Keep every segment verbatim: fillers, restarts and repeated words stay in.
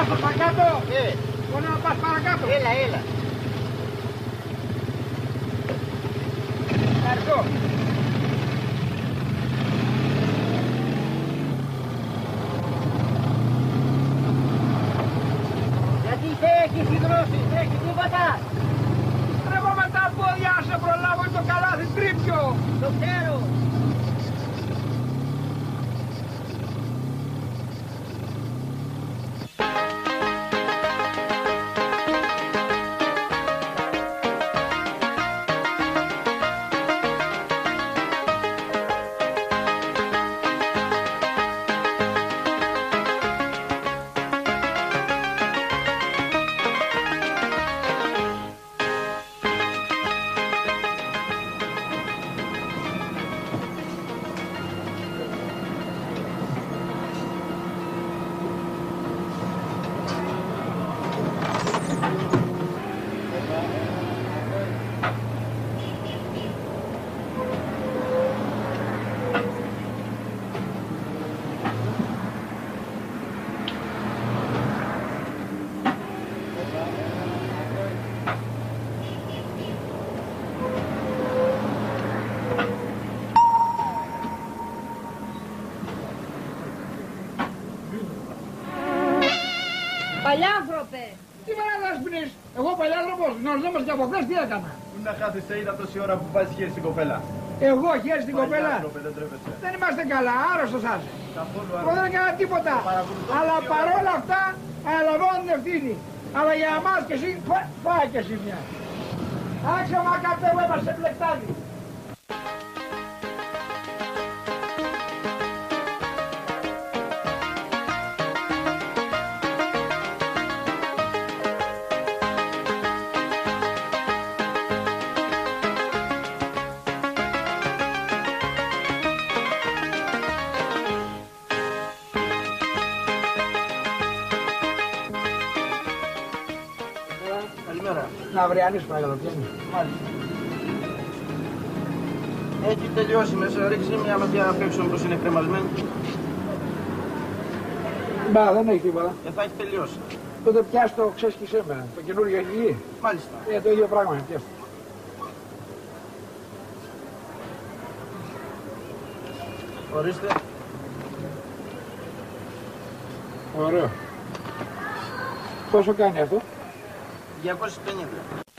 Παρακάτω! Ε! Μπορεί να πας παρακάτω! Έλα, έλα! Ευχαριστώ! Γιατί σε έχει συγκρούσει, έχει τίποτα! Τρέχω με τα πόδια, σε προλάβω το καλάθι τρίπιο! Το ξέρω! Παλιάνθρωπε! Τι μέρα σπινείς, εγώ παλιάνθρωπος, γνωριζόμαστε και από χθες, τι έκανα. Πού να κάθεσαι, είδα τόση ώρα που βάζεις χέρι στην κοπέλα. Εγώ χέρι στην κοπέλα. Παλιάνθρωπε, δεν τρέπεσαι. Δεν είμαστε καλά, άρρωστος σας. Καθόλου Εγώ δεν έκανα τίποτα. Αλλά παρόλα αυτά αναλαμβάνω την ευθύνη. Αλλά για εμάς και εσύ, πάει και εσύ μια. Άξιο μακαρτέ που έμαστε πλεκτάδι. Να αυριανής παρακαλώ, πιάνει. Μάλιστα. Έχει τελειώσει μέσα, ρίξε μια ματιά απ' έξω όπως είναι κρεμασμένη. Μπα, δεν έχει τίποτα. Και θα έχει τελειώσει. Τότε πιάσ' το ξέσκισέ με, το καινούργιο γυλί. Μάλιστα. Ε, το ίδιο πράγμα είναι, πιάσ' το. Ορίστε. Ωραίο. Πόσο κάνει αυτό? διακόσια πενήντα.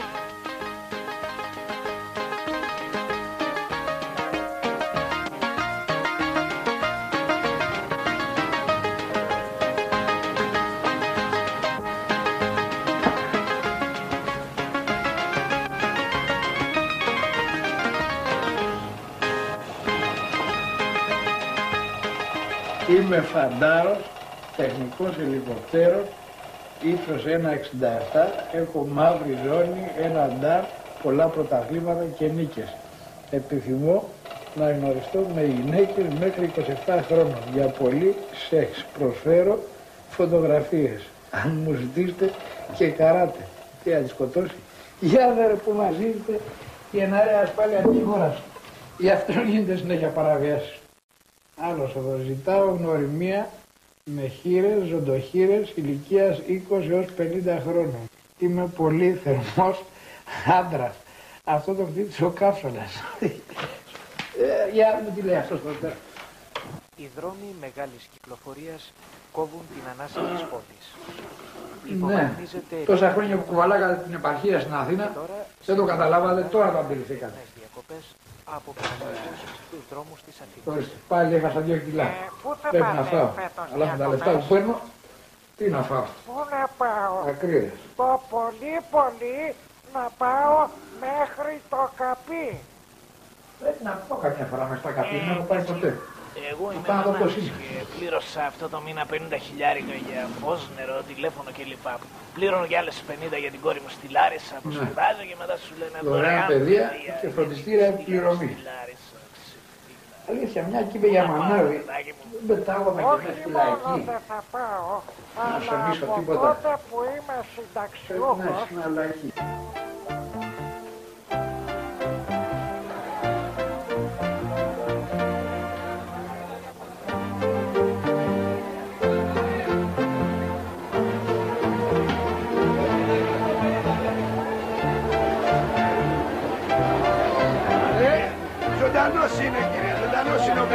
Είμαι φαντάρος, τεχνικός ελικοπτέρος, ύψος ένα εξήντα επτά, έχω μαύρη ζώνη, ένα ντάρ, πολλά πρωταθλήματα και νίκες. Επιθυμώ να γνωριστώ με γυναίκες μέχρι είκοσι επτά χρόνων. Για πολύ σεξ προσφέρω φωτογραφίες. Αν μου ζητήσετε και καράτε. Τι θα τη σκοτώσει. Για δε ρε που μας ήρθε η ενάρεα ασφάλεια της χώρας. Γι' αυτό γίνεται συνέχεια παραβιάσεις. Άλλος εδώ ζητάω γνωριμία με χήρες, ζωντοχήρες ηλικίας είκοσι έως πενήντα χρόνων. Είμαι πολύ θερμός άντρας. Αυτό το χτύπησε ο καύσωνας. ε, για μου τι λέει αυτός τότε. Οι δρόμοι μεγάλης κυκλοφορίας κόβουν την ανάσα της πόλης. Ναι, τόσα χρόνια που κουβαλάγατε την επαρχία στην Αθήνα, δεν το καταλάβατε, τώρα το αντιληφθήκατε. Από τους δρόμους της Αθήνας. Πάλι έχασα δύο κιλά. Ε, πού θα Πρέπει να πάτε φάω. φέτος Αλλά με τα λεφτά που παίρνω, τι να φάω. Πού να πάω. Ακρίδες. Το πολύ πολύ να πάω μέχρι το Καπί. Πρέπει να πάω κάποια φορά μες στα Καπί, δεν έχω πάει ποτέ. Εγώ είμαι Πάνω από μανάς το και πλήρωσα αυτό το μήνα πενήντα χιλιάρικα για φως, νερό, τηλέφωνο κλπ. Πλήρωνω και άλλες πενήντα για την κόρη μου στη Λάρισα που Ναι. σπουδάζει και μετά σου λένε Δωρεάν παιδεία και φροντιστήρια επιπληρωμή. Αλήθεια, μια και είπε για μανάβη, δεν πετάγομαι και Όχι μέσα στη μόνο λαϊκή. δεν θα πάω, Να αλλά σωνίσω από τίποτα. τότε που είμαι Πρέπει να συνταξιούχος, είσαι μια λαϊκή.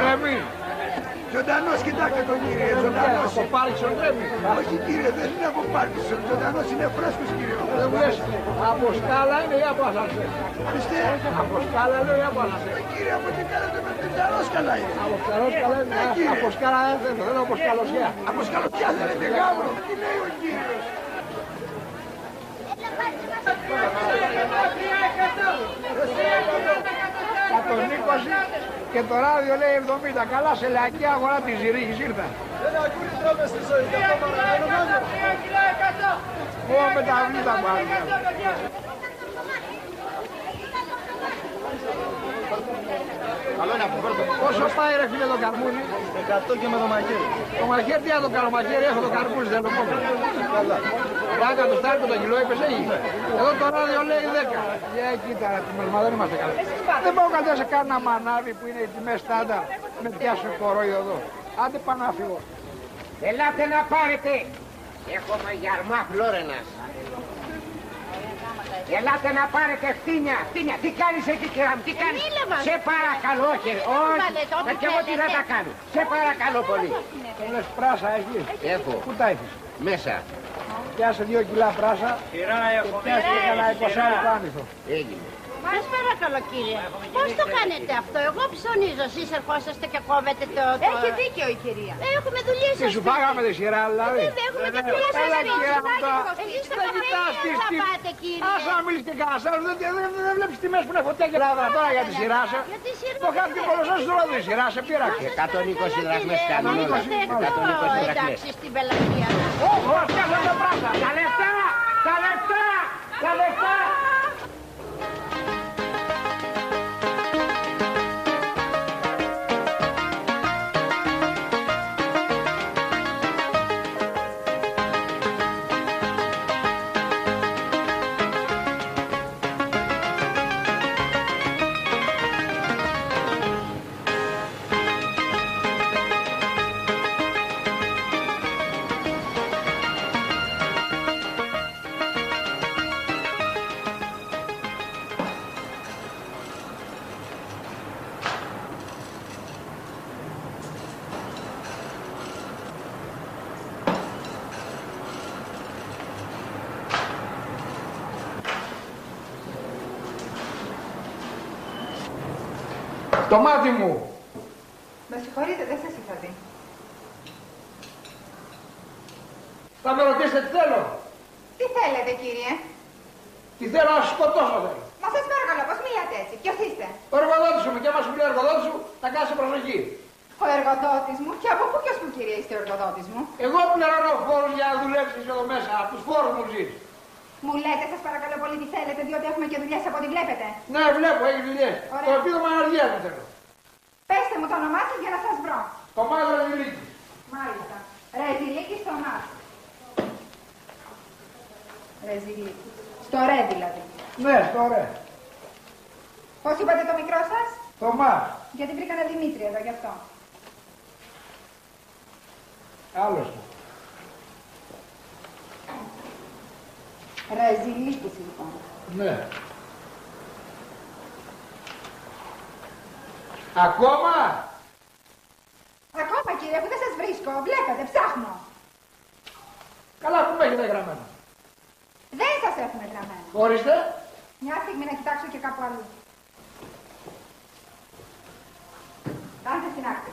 Ρέμι. Ζωντανός, κοιτάξτε τον κύριε, ζωντανός. Από Πάρκινσον Ρέμι. Όχι κύριε, δεν είναι από Πάρκινσον, ζωντανός είναι φρέσκος κύριε. Δεν μου λες, από σκάλα είναι ή από ασανσέρ. Ορίστε. Από σκάλα είναι ή από ασανσέρ. Κύριε, από τι κάνετε με την καλά είναι. Από σκάλα είναι, από σκάλα δεν θέλω, δεν από σκαλωσιά. Από σκαλωσιά θέλετε γάμο. Τι λέει ο κύριος. εκατόν είκοσι και το ράδιο λέει εβδομήντα. Καλά, σε λαϊκή αγορά της Ζηρίχης ήρθα. Δεν ακούνε τρόπες στη ζωή. Ω, με τα αυλήτα πάλι. Καλό είναι από πρώτο. Πόσο πάει ρε φίλε το καρμούνι? εκατό και με το μαχαίρι. Το μαχαίρι, τι να το κάνω μαχαίρι, έχω το καρμούνι, δεν το πω. Καλά. Ράκα το στάρκο το κιλό είπες έχει. Εδώ το ράδιο λέει δέκα. Για κοίτα, μα δεν είμαστε καλά. Δεν πάω καλά σε κάνα μανάβι που είναι οι τιμές στάνταρ με πιάσω κορόιδο εδώ. Άντε πάνω να φύγω. Ελάτε να πάρετε. Έχουμε γιαρμά Φλόρενας. Ελάτε να πάρετε φτύνια. Φτύνια, τι κάνεις εκεί κυρία μου, τι κάνεις? Σε παρακαλώ, όχι, όχι, και εγώ τι να τα κάνω. Σε παρακαλώ πολύ. Λες πράσα έχεις? Έχω. Πού τα έχεις? Μέσα. Πιάσε δύο κιλά πράσα και πιάσε και κανένα εικοσάρικο άνηθο. Έγινε. Σας παρακαλώ κύριε, πώς το κάνετε αυτό? Εγώ ψωνίζω, εσείς ερχόσαστε και κόβετε το... Έχει δίκιο η κυρία. Έχουμε δουλειές Τι σου φάγαμε τη σειρά δηλαδή? Βέβαια, έχουμε και δουλειές σας. Έλα κυρία μου τώρα. Εσείς το Δεν κοιτάς καφέ τις θα τιμές. πάτε κύριε. Άσε να μιλήσεις και κανένας άλλος. Δεν βλέπεις τιμές που είναι φωτιά και λάδρα τώρα για τη σειρά σου. Το χάθηκε κολοσσός τώρα τη σειρά σε πήρα. εκατόν είκοσι δραχμές κάνουν όλα. εκατόν είκοσι δραχμές. Εντάξει, στην πελαγία. Ω, πιάσε το πράσα. Τα λεφτά! Τα λεφτά! Τα λεφτά! Το μάτι μου. Με συγχωρείτε, δεν σας είχα δει. Θα με ρωτήσετε τι θέλω. Τι θέλετε, κύριε? Τι θέλω να σου σκοτώσω θέλω. Μα σας παρακαλώ, πώς μιλάτε έτσι? Ποιος είστε? Ο εργοδότης σου μου και άμα σου λέει ο εργοδότης σου θα κάνεις προσοχή. Ο εργοδότης μου? Και από πού και ως πού, κύριε, είστε ο εργοδότης μου? Εγώ πληρώνω φόρους για να δουλέψεις εδώ μέσα. Από τους φόρους μου ζεις. Μου λέτε, σας παρακαλώ πολύ, τι θέλετε, διότι έχουμε και δουλειές από ό,τι βλέπετε. Ναι, βλέπω, έχει δουλειές. Ωραία. Το επίδομα αναργίας μου θέλω. Πέστε μου το όνομά σας για να σας βρω. Το μάζο Ρεζιλίκης. Μάλιστα. Ρεζιλίκης στο ΜΑΣ. Ρεζιλίκης. Στο ρε δηλαδή. Ναι, στο ρε. Πώς είπατε το μικρό σας? Το ΜΑΣ. Γιατί βρήκανε Δημήτρη εδώ, γι' αυτό. Άλλος του. Ρεζιλίκης λοιπόν. Ναι. Ακόμα. Ακόμα κύριε, που δεν σας βρίσκω. Βλέπετε, ψάχνω. Καλά, πού με έχετε γραμμένο. Δεν σας έχουμε γραμμένο. Ορίστε. Μια στιγμή να κοιτάξω και κάπου αλλού. Κάντε στην άκρη.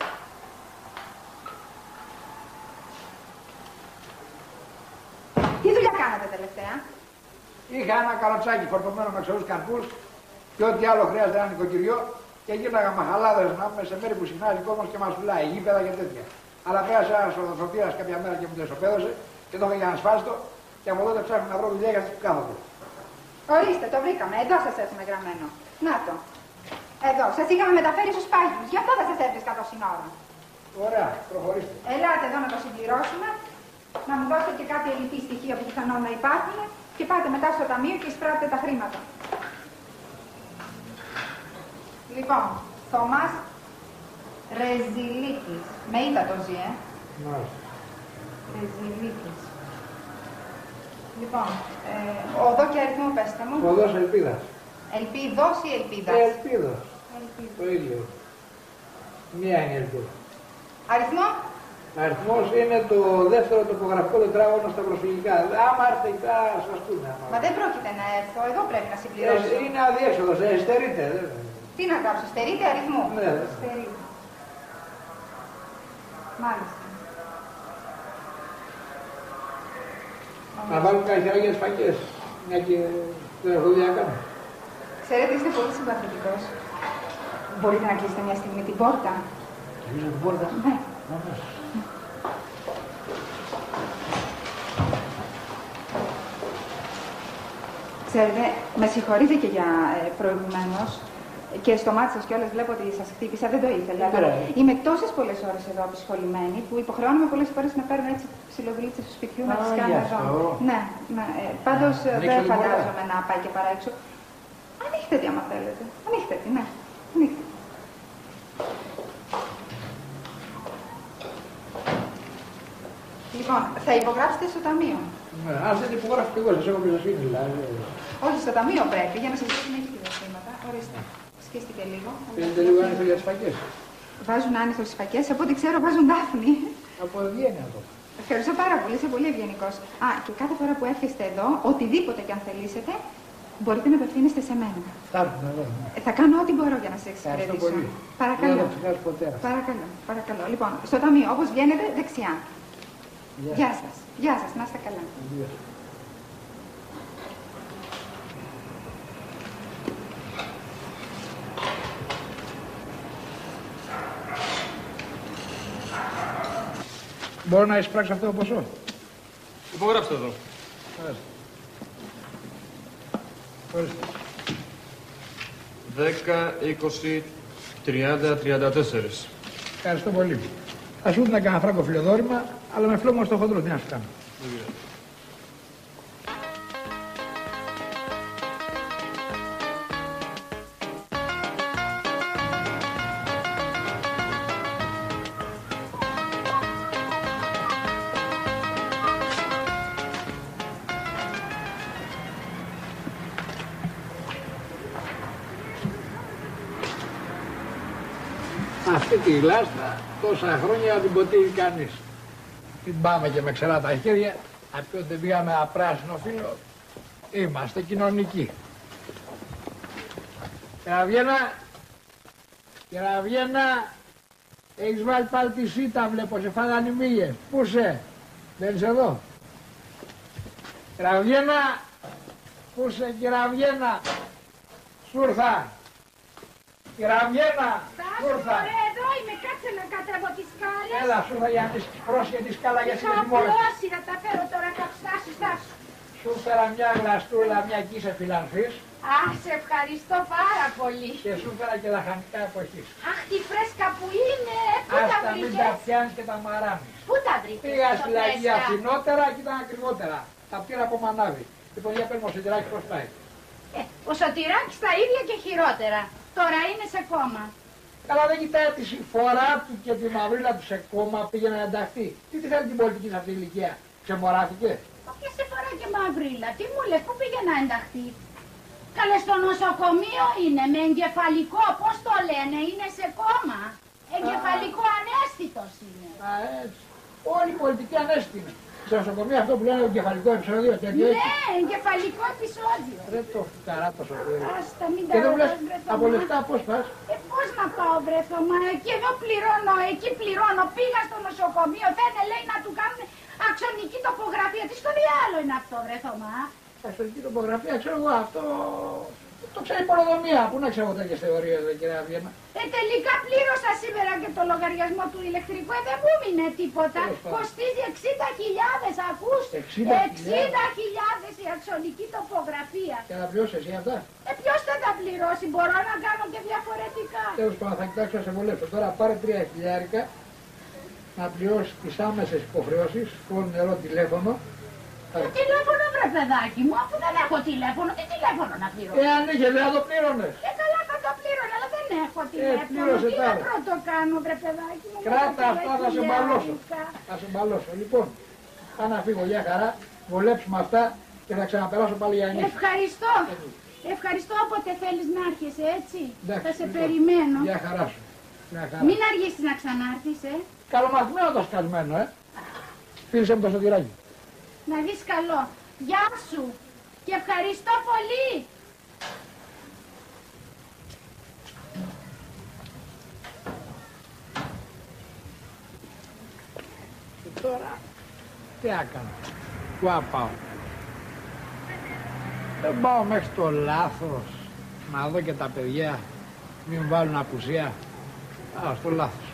Τι δουλειά κάνατε τελευταία? Είχα ένα καλοτσάκι φορτωμένο με ξερούς καρπούς και ό,τι άλλο χρειάζεται ένα νοικοκυριό και γίναγα μαχαλάδες να είμαι σε μέρη που συχνάζει κόσμος και μας πουλάει γήπεδα και τέτοια. Αλλά πέρασε ένας οδοθοποιήρας κάποια μέρα και μου το ισοπαίδωσε και το είχα για να σπάστο και από τότε ψάχνω να βρω δουλειά για αυτούς που κάθονται. Ορίστε, το βρήκαμε. Εδώ σας έχουμε γραμμένο. Να το. Εδώ. Σας είχαμε μεταφέρει στους πάγιους. Γι' αυτό δεν σας έβρισκα τόση ώρα. Ωραία, προχωρήστε. Ελάτε εδώ να το συμπληρώσουμε. Να μου δώσετε και κάποια ελλειπή στοιχεία που πιθανόν να υπάρχουν και πάτε μετά στο ταμείο και εισπράτετε τα χρήματα. Λοιπόν, Θωμάς Ρεζιλίκης. Με είδα το ζει, ε. Μάλιστα. Ρεζιλίκης. Λοιπόν, ε, οδό και αριθμό πέστε μου. Οδός Ελπίδας. Ελπίδος ή Ελπίδας? Ελπίδος. Ελπίδος. Το ίδιο. Μία είναι η αλήθεια. Αριθμό. Αριθμός είναι το δεύτερο τοπογραφικό τετράγωνο στα προσφυγικά. Άμα έρθει, θα σας πούνε. Μα δεν πρόκειται να έρθω, εδώ πρέπει να συμπληρώσω. Ε, είναι αδιέξοδος, ε, στερείτε. Τι να γράψω, στερείτε αριθμό. Ναι. Στερείτε. Μάλιστα. Να βάλουμε κάποια χεράκια τις φακές, μια και δεν έχω δουλειά να κάνω. Ξέρετε, είστε πολύ συμπαθητικός. Μπορείτε να κλείσετε μια στιγμή την πόρτα. Κλείσω την πόρτα. Ναι. Αμέσως. Ξέρετε, με συγχωρείτε και για ε, προηγουμένως και στο μάτι σας κιόλας βλέπω ότι σας χτύπησα, δεν το ήθελα. Yeah. Είμαι τόσες πολλές ώρες εδώ απασχολημένη που υποχρεώνομαι πολλές φορές να παίρνω έτσι ψιλοδουλίτσες του σπιτιού να τις Ah, κάνω yes, εδώ. oh. Ναι, ναι. Ε, πάντως Ah, δεν φαντάζομαι να πάει και παρά έξω. Ανοίχτε τι άμα θέλετε. Ανοίχτε τι, ναι. Ανοίχτε. Λοιπόν, θα υπογράψετε στο ταμείο. Ναι, αν δεν υπογράφω και εγώ, σας έχω εμπιστοσύνη δηλαδή. Όχι, στο ταμείο πρέπει για να σας δώσουμε εκεί τα χρήματα. Ορίστε. Σκίστηκε λίγο. Θέλετε λίγο άνηθο για τις φακές. Βάζουν άνηθο στις φακές, από ό,τι ξέρω βάζουν δάφνη. Από ευγένεια αυτό. Ευχαριστώ πάρα πολύ, είσαι πολύ ευγενικός. Α, και κάθε φορά που έρχεστε εδώ, οτιδήποτε και αν θελήσετε, μπορείτε να απευθύνεστε σε μένα. Φτάνουμε εδώ. Ε, θα κάνω ό,τι μπορώ για να σε εξυπηρετήσω. πολύ. Παρακαλώ. Δεν θα ξεχάσω ποτέ. Παρακαλώ, παρακαλώ. Λοιπόν, στο ταμείο, όπως βγαίνετε, δεξιά. Γεια, Γεια σας. Γεια σας, να είστε καλά. Γεια. Μπορώ να εισπράξω αυτό το ποσό. Υπογράψτε εδώ. Ορίστε. δέκα, είκοσι, τριάντα, τριάντα τέσσερα. Ευχαριστώ πολύ. Θα σου να κάνω φράγκο φιλοδόρημα, αλλά με φλόγμα στο χοντρό, τι να σου κάνω. Αυτή τη λάστα τόσα χρόνια την ποτίζει κανείς. Την πάμε και με ξερά τα χέρια, απ' όταν πήγαμε απράσινο φύλλο, είμαστε κοινωνικοί. Κεραβιένα, Κεραβιένα, έχεις βάλει πάλι τη σίτα, βλέπω, σε φάγανε οι μύγες. Πού είσαι, δεν είσαι εδώ. Κεραβιένα, πού είσαι, Κεραβιένα, σου ήρθα. Κεραβιένα, σου ήρθα. Εδώ είμαι, κάτσε να κατέβω τις σκάλες. Έλα, σου ήρθα για να τις πρόσχε τη σκάλα για Θα απλώσει να τα φέρω τώρα τα ψάσεις τα σου. Σου έφερα μια γλαστούλα, μια εκεί σε φιλανθής. Α, σε ευχαριστώ πάρα πολύ. Και σου έφερα και λαχανικά εποχής. Αχ, τη φρέσκα που είναι, πού Ας τα τα μην τα βρήκες. πιάνεις και τα μαράμεις. Πού τα βρήκες Πήγα τόσο στη Λαγία φρέσκα. φθηνότερα και ήταν ακριβότερα. Τα πήρα από μανάβι. Λοιπόν, για πες μου, ο Σωτηράκης πώς πάει. Ε, ο Σωτηράκης τα ίδια και χειρότερα. Τώρα είναι σε κόμμα. Καλά, δεν κοιτάει τη συμφορά του και τη μαυρίλα του σε κόμμα, πήγε να ενταχθεί. Τι τι θέλει την πολιτική σε αυτή την ηλικία, ξεμοράθηκε. Και σε φορά και μαυρίλα, τι μου λες, πού πήγε να ενταχθεί. Καλέ στο νοσοκομείο είναι, με εγκεφαλικό, πώς το λένε, είναι σε κόμμα. Εγκεφαλικό ανέστητος είναι. Α, έτσι. Όλη η πολιτική ανέστητη είναι. Στο νοσοκομείο αυτό που λένε εγκεφαλικό επεισόδιο, τέτοιο έτσι. Ναι, εγκεφαλικό επεισόδιο. Ρε το φταρά το σωτήρι. Άστα, μην τα Και δεν μου λες, ρωτάς, βρε από Θωμά. λεφτά πώς πας. Ε, πώς να πάω βρε Θωμά, εκεί εδώ πληρώνω, εκεί πληρώνω, πήγα στο νοσοκομείο, δεν λέει να του κάνουν αξονική τοπογραφία. Τι στο διάλογο είναι αυτό βρε Θωμά. Αξονική τοπογραφία, ξέρω εγώ αυτό. Το ξέρει η πολεοδομία. Πού να ξέρω τέτοιες θεωρίες, δε κυρία Βιένα. Ε, τελικά πλήρωσα σήμερα και το λογαριασμό του ηλεκτρικού, ε, δεν μου μείνε τίποτα. Κοστίζει εξήντα χιλιάδες, ακούς. εξήντα χιλιάδες η αξονική τοπογραφία. Και να πληρώσεις εσύ αυτά. Ε, ποιος θα τα πληρώσει, μπορώ να κάνω και διαφορετικά. Τέλος πάντων, θα κοιτάξω να σε βολέψω. Τώρα πάρε τρία χιλιάρικα να πληρώσεις τις άμεσες υποχρεώσεις, φως, νερό, τηλέφωνο. Ε, τηλέφωνο βρε παιδάκι μου, αφού δεν έχω τηλέφωνο, τι τηλέφωνο να πληρώσω. Ε, αν είχε, δεν θα το πλήρωνες. Ε, καλά θα το πλήρωνα, αλλά δεν έχω τηλέφωνο. πλήρωσε Τι τα να άλλα. πρώτο κάνω βρε παιδάκι μου. Κράτα αυτά, θα σε μπαλώσω. χιλιάρικα. Θα σε μπαλώσω. Λοιπόν, θα να φύγω για χαρά, βολέψουμε αυτά και θα ξαναπεράσω πάλι για νύχτα. Ευχαριστώ. Ευχαριστώ όποτε θέλεις να έρχεσαι, έτσι. Εντάξει, θα σε λοιπόν, περιμένω. Για χαρά σου. Μην αργήσεις να ξανάρθεις, ε. Καλομαθημένο το σκασμένο, ε. Φίλησε μου το σωτηράκι. Να δεις καλό. Γεια σου και ευχαριστώ πολύ. Και τώρα τι έκανα, πού να πάω. Δεν πάω μέχρι το λάθος να δω και τα παιδιά μην βάλουν απουσία. Α, στο λάθος.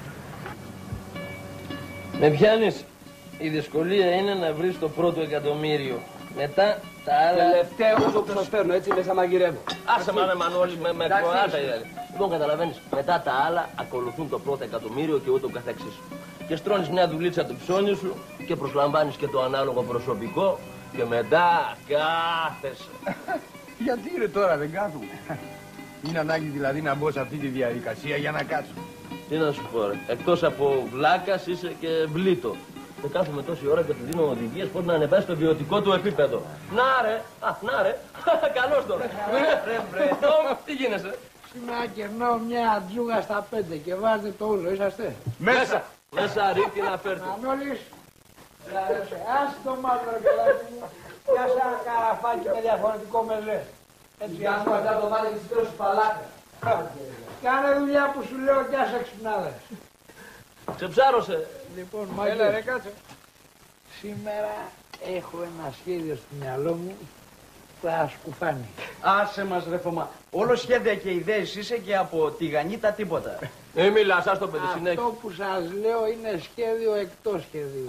Με πιάνεις. Η δυσκολία είναι να βρεις το πρώτο εκατομμύριο. Μετά τα άλλα... Τελευταίο όσο που σας παίρνω, έτσι μέσα μαγειρεύω. Άσε με Μανώλη, με, με κροάτα δηλαδή. Λοιπόν, καταλαβαίνεις, μετά τα άλλα ακολουθούν το πρώτο εκατομμύριο και ούτω καθεξής. Και στρώνεις μια δουλίτσα του ψώνιου σου και προσλαμβάνεις και το ανάλογο προσωπικό και μετά κάθεσαι. Γιατί ρε τώρα δεν κάθομαι. Είναι ανάγκη δηλαδή να μπω σε αυτή τη διαδικασία για να κάτσω. Τι να σου πω ρε, εκτός από βλάκας είσαι και βλήτο. Και κάθομαι τόση ώρα και του δίνω οδηγίες πώς να ανεβάσει το βιωτικό του επίπεδο. Να ρε, α, να ρε, καλώς τώρα. Ρε, βρε, τι γίνεσαι. Σήμερα κερνάω μια τζούγα στα πέντε και βάζετε το ούλο, είσαστε. Μέσα, μέσα ρίχνει να φέρτε. Μανώλης, άσε το μαύρο ρε παιδάκι μου. Για σε ένα καραφάκι με διαφορετικό μελέ. Έτσι, Για να πατά το μάτι της τρώσης παλάκα. Κάνε δουλειά που σου λέω κι άσε ξυπνάδες. Ξεψάρωσε. Λοιπόν, Μάγια, ρε κάτσε. Σήμερα έχω ένα σχέδιο στο μυαλό μου που θα σκουφάνει. Άσε μας ρε Θωμά. Όλο σχέδια και ιδέες είσαι και από τη γανίτα τίποτα. Ε, μιλάς, ας το παιδί συνέχεια. Αυτό που σας λέω είναι σχέδιο εκτός σχεδίου.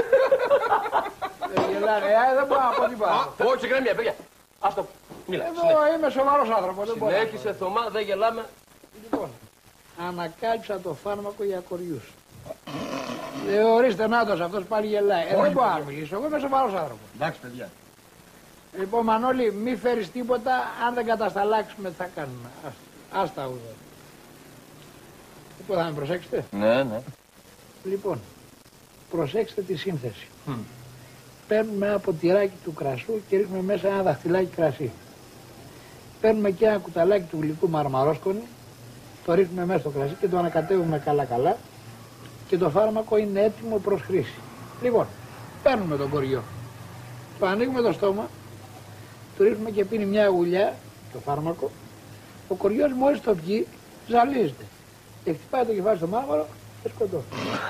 Δεν γελάνε, ε, δεν μπορώ να πω τίποτα. Όχι, συγγνώμη, παιδιά. Ας το. Μίλα. Εδώ είμαι σοβαρός άνθρωπος, δεν μπορώ. Συνέχισε, Θωμά, δεν γελάμε. Λοιπόν, ανακάλυψα το φάρμακο για κοριούς. Ε, ορίστε, νάτος, αυτός πάλι γελάει. Ε, δεν μπορώ να μιλήσω, εγώ είμαι σοβαρός άνθρωπος. Εντάξει παιδιά. Λοιπόν, Μανώλη, μη φέρεις τίποτα, αν δεν κατασταλάξουμε τι θα κάνουμε. Άστα, άστα ουδέ. Λοιπόν, θα με προσέξετε. Ναι, ναι. Λοιπόν, προσέξτε τη σύνθεση. Mm. Παίρνουμε ένα ποτηράκι του κρασού και ρίχνουμε μέσα ένα δαχτυλάκι κρασί. Παίρνουμε και ένα κουταλάκι του γλυκού μαρμαρόσκονη, το ρίχνουμε μέσα στο κρασί και το ανακατεύουμε καλά-καλά και το φάρμακο είναι έτοιμο προς χρήση. Λοιπόν, παίρνουμε τον κοριό, το ανοίγουμε το στόμα, του ρίχνουμε και πίνει μια γουλιά το φάρμακο, ο κοριός μόλις το πιει ζαλίζεται και χτυπάει το κεφάλι στο μάρμαρο και σκοτώνει.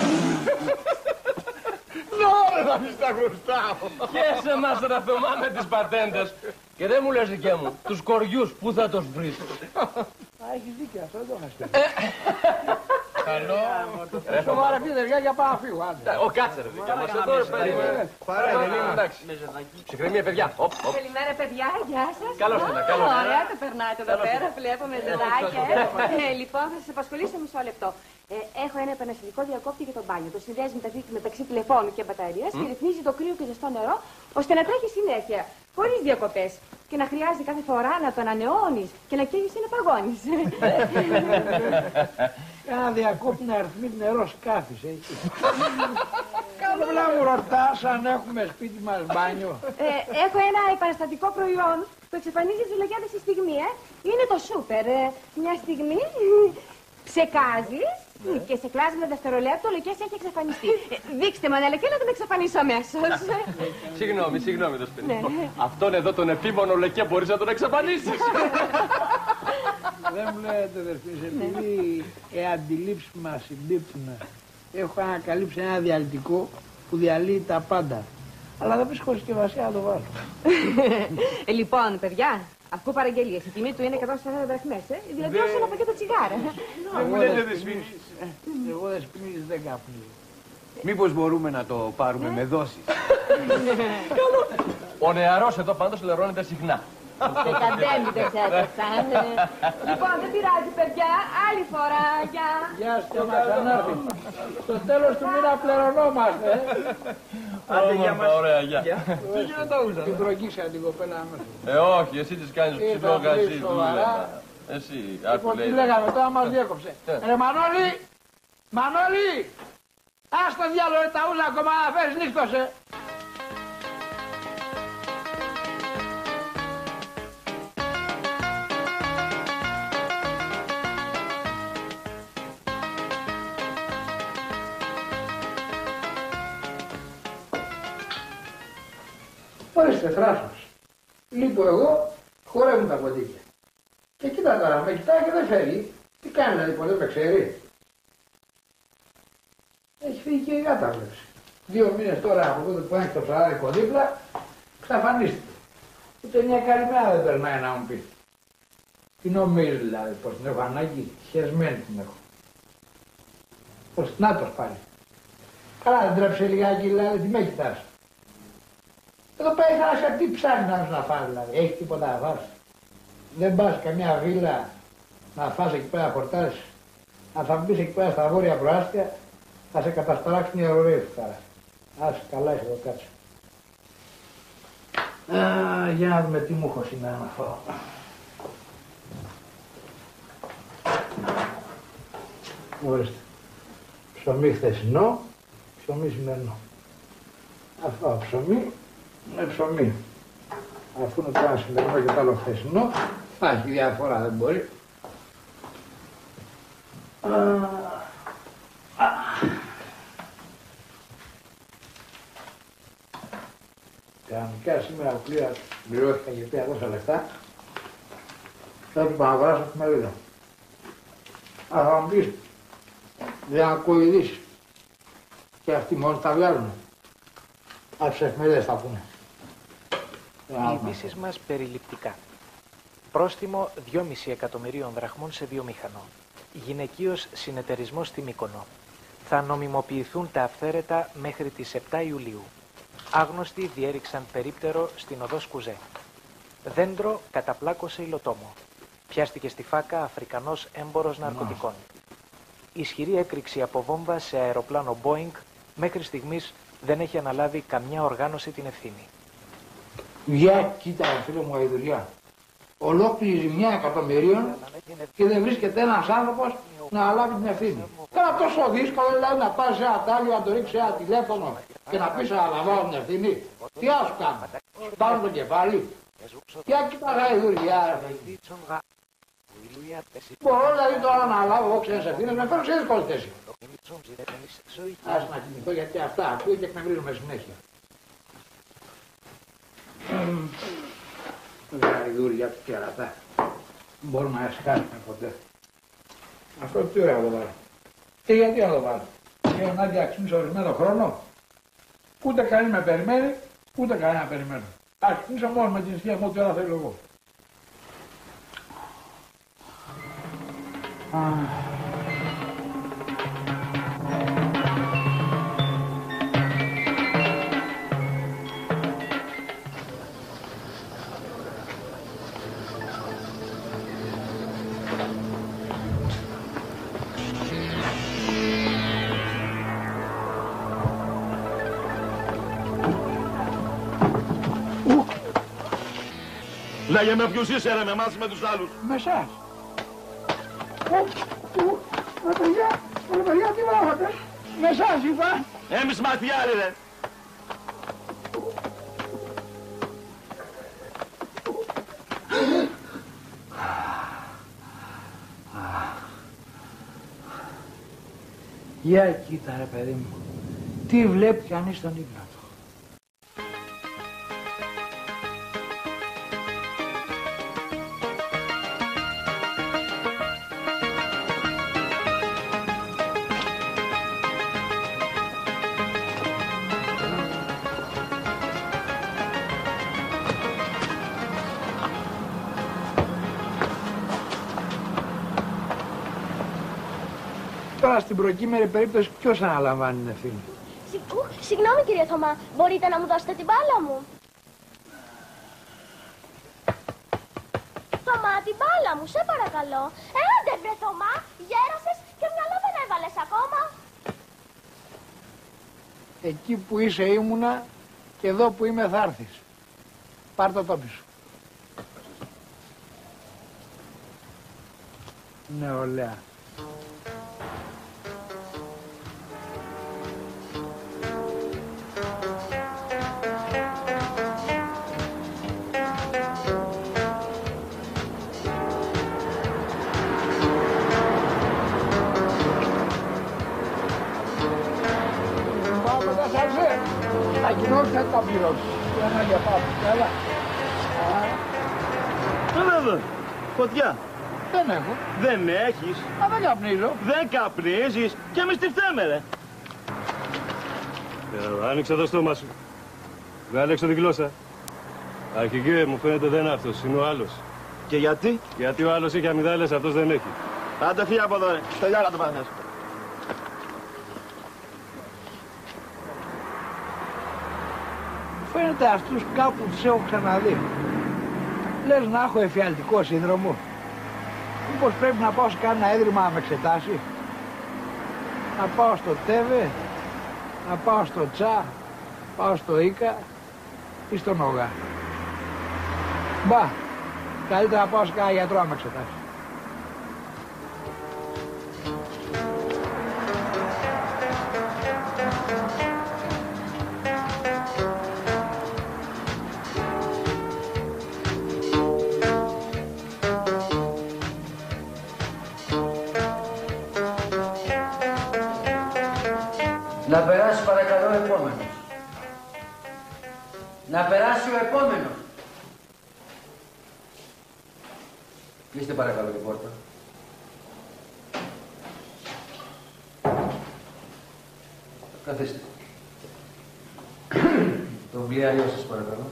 Νωρε να μην στα χρωστάω. Και σε μας ρε Θωμά με τις πατέντες. Και δεν μου λες δικέ μου, τους κοριούς πού θα τους βρεις. Α, έχεις δίκιο, αυτό δεν το είχα σκεφτεί. Καλό. Σοβαρά πει παιδιά για πάω να φύγω, άντε. Ο κάτσε ρε δικιά μας, εδώ ρε παιδί. Παρά, δεν είναι. Εντάξει. Συγχρονία παιδιά. Καλημέρα παιδιά, γεια σας. Καλώς ήρθατε, καλώς ήρθατε. Ωραία το περνάτε εδώ πέρα, βλέπουμε ζευγάκια. Λοιπόν, θα σας απασχολήσω μισό λεπτό. Ε, έχω ένα επαναστατικό διακόπτη για το μπάνιο. Το συνδυάζει μεταξύ τηλεφώνου και μπαταρίας mm. και ρυθμίζει το κρύο και ζεστό νερό ώστε να τρέχει συνέχεια, χωρίς διακοπές. Και να χρειάζεται κάθε φορά να το ανανεώνεις και να καίγεις ή να παγώνεις. Ένα διακόπτη να ρυθμίζει νερό σκάφης, έτσι. Κάτω να μου ρωτάς αν έχουμε σπίτι μας μπάνιο. Ε, έχω ένα επαναστατικό προϊόν που εξαφανίζει τις λογιάδες στη στιγμή, ε. Είναι το σούπερ. Ε, μια στιγμή ψεκάζεις ναι. και σε κλάσμα δευτερολέπτο ο λογιάς έχει εξαφανιστεί. Ε, δείξτε μου ένα και να τον εξαφανίσω αμέσως. Συγγνώμη, συγγνώμη το σπίτι. Ναι. Αυτόν εδώ τον επίμονο λεκέ μπορείς να τον εξαφανίσεις. Δεν μου λέτε δεσποινής, επειδή οι αντιλήψεις μας συμπίπτουν, έχω ανακαλύψει ένα διαλυτικό που διαλύει τα πάντα. Αλλά δεν βρίσκω συσκευασία να το βάλω. ε, λοιπόν, παιδιά, ακούω παραγγελίες. Η τιμή του είναι εκατόν σαράντα δραχμές, ε? Δηλαδή όσο ένα πακέτο τσιγάρα. Δεν μου λέτε δεσποινής. Εγώ δεσποινής δεν καπνίζω. Μήπως μπορούμε να το πάρουμε με δόσεις. Ο νεαρός εδώ πάντως λερώνεται συχνά. Δεκατέμπιτες έπαιξαν. Λοιπόν, δεν πειράζει, παιδιά. Άλλη φορά. Γεια. Γεια σου, να ξανάρθει. Στο τέλος του μήνα πληρωνόμαστε. Άντε, γεια μας. Ωραία, γεια. Τι γίνεται ούλα. Την προγγίσια την κοπέλα αμέσως. Ε, όχι, εσύ τις κάνεις ψηλό γαζί δούλευα. Εσύ, άκου Λοιπόν, λέει. τι λέγαμε, τώρα μας διέκοψε. Ρε Μανώλη, Μανώλη, ας το διάλογο τα ούλα ακόμα να φέρεις νύχτωσε. Ορίστε, θράσος. Λείπω εγώ, χορεύουν τα ποντίκια. Και κοίτα τώρα, με κοιτάει και δεν φεύγει. Τι κάνει δηλαδή, ποτέ με ξέρει. Έχει φύγει και η γάτα, βλέπεις. Δύο μήνες τώρα από τότε που έχει το ψαράδικο δίπλα, εξαφανίστηκε. Ούτε μια καλημέρα δεν περνάει να μου πει. Τι νομίζει δηλαδή, πως την έχω ανάγκη, χεσμένη την έχω. Πως νάτος πάλι. Καλά δεν τρέψε λιγάκι δηλαδή, τι με κοιτάς. Εδώ πέρα θα τι ψάχνει να, να φας δηλαδή, έχει τίποτα να φας. Δεν πας καμιά βίλα να φας εκεί πέρα χορτάσεις. Αν θα μπεις εκεί πέρα στα βόρεια προάστια, θα σε κατασταράξει μια ωραία φυτάρα. Άσε καλά είσαι εδώ κάτσε. Α, για να δούμε τι μου έχω σήμερα να φάω. Ορίστε. Ψωμί χθεσινό, ψωμί σημερινό. Θα φάω ψωμί με ψωμί. Αφού είναι το ένα σημερινό και το άλλο χθεσινό, θα έχει διαφορά, δεν μπορεί. Α, α. Κανονικά σήμερα που πλήρα πληρώθηκα και πήρα τόσα λεφτά, θα έπρεπε να αγοράσω τη μερίδα. Αλλά θα μου πεις, δεν ακούει και αυτοί μόνοι τα βγάζουν. Από τις εφημερίδες θα πούνε. Οι ειδήσεις μας περιληπτικά. Πρόστιμο δυόμισι εκατομμυρίων δραχμών σε βιομήχανο. Γυναικείος συνεταιρισμός στη Μύκονο. Θα νομιμοποιηθούν τα αυθαίρετα μέχρι τις επτά Ιουλίου. Άγνωστοι διέριξαν περίπτερο στην οδό Σκουζέ. Δέντρο καταπλάκωσε υλοτόμο. Πιάστηκε στη φάκα Αφρικανός έμπορος ναρκωτικών. Ισχυρή έκρηξη από βόμβα σε αεροπλάνο Boeing μέχρι στιγμής δεν έχει αναλάβει καμιά οργάνωση την ευθύνη. Για κοίτα φίλε μου αηδουριά. Ολόκληρη ζημιά εκατομμυρίων και δεν βρίσκεται ένας άνθρωπος να λάβει την ευθύνη. Τώρα τόσο δύσκολο δηλαδή να πας σε ένα τάλιο, να το ρίξεις ένα τηλέφωνο και να πεις να λαμβάνω την ευθύνη. Τι ας σου κάνω, σου πάρουν το κεφάλι. Για κοίτα αηδουριά. Μπορώ δηλαδή τώρα να λάβω εγώ ξένες ευθύνες, με φέρω σε δύσκολη θέση. Ας να κοιμηθώ γιατί αυτά ακούει και εκνευρίζουμε συνέχεια. Γαϊδούρια του κερατά. Μπορούμε να εσκάσουμε ποτέ. Αυτό τι ωραία να το βάλω. Και γιατί να το βάλω. Για να διαξύνεις ορισμένο χρόνο. Ούτε κανείς με περιμένει, ούτε κανένα να περιμένω. Ας ξύνω μόνο με την ισχύα μου ό,τι ώρα θέλω εγώ. Λέγε με ποιους είσαι ρε, με εμάς με τους άλλους. Με εσάς. Ρε παιδιά, ρε παιδιά τι βάζατε. Με εσάς είπα. Εμείς μαθιάρι ρε. Για κοίτα ρε παιδί μου. Τι βλέπει κανείς στον ύπνο του. Τώρα στην προκείμενη περίπτωση ποιος αναλαμβάνει την ευθύνη. Συγγνώμη κύριε Θωμά, μπορείτε να μου δώσετε την μπάλα μου. Θωμά, την μπάλα μου, σε παρακαλώ. Έλατε βρε Θωμά, γέρασες και μυαλό δεν έβαλες ακόμα. Εκεί που είσαι ήμουνα και εδώ που είμαι θα έρθεις. Πάρ' το τόπι σου. Νεολαία. Θα κοινότητα τα πληρώσεις. Πανάγια πάμε. Καλά. Έλα εδώ. Φωτιά. Δεν έχω. Δεν έχεις. Α, δεν καπνίζω. Δεν καπνίζεις. Και εμείς τι φταίμε, ρε. Ε, άνοιξε το στόμα σου. Βγάλε έξω τη γλώσσα. Αρχηγέ, μου φαίνεται δεν είναι αυτός, είναι ο άλλος. Και γιατί? Γιατί ο άλλος έχει αμυδάλες, αυτός δεν έχει. Άντε φύγε από εδώ, ρε. Στο λιάρα το πάθες. Φαίνεται αυτούς κάπου τους έχω ξαναδεί. Λες να έχω εφιαλτικό σύνδρομο. Μήπως πρέπει να πάω σε κάνα έδρυμα να με εξετάσει. Να πάω στο ΤΕΒΕ, να πάω στο ΤΣΑ, πάω στο ΙΚΑ ή στον ΟΓΑ. Μπα, καλύτερα να πάω σε κάνα γιατρό να με εξετάσει. Να περάσει παρακαλώ ο επόμενος. Να περάσει ο επόμενος. Κλείστε παρακαλώ την πόρτα. Καθίστε. Το βιβλιάριό σας παρακαλώ.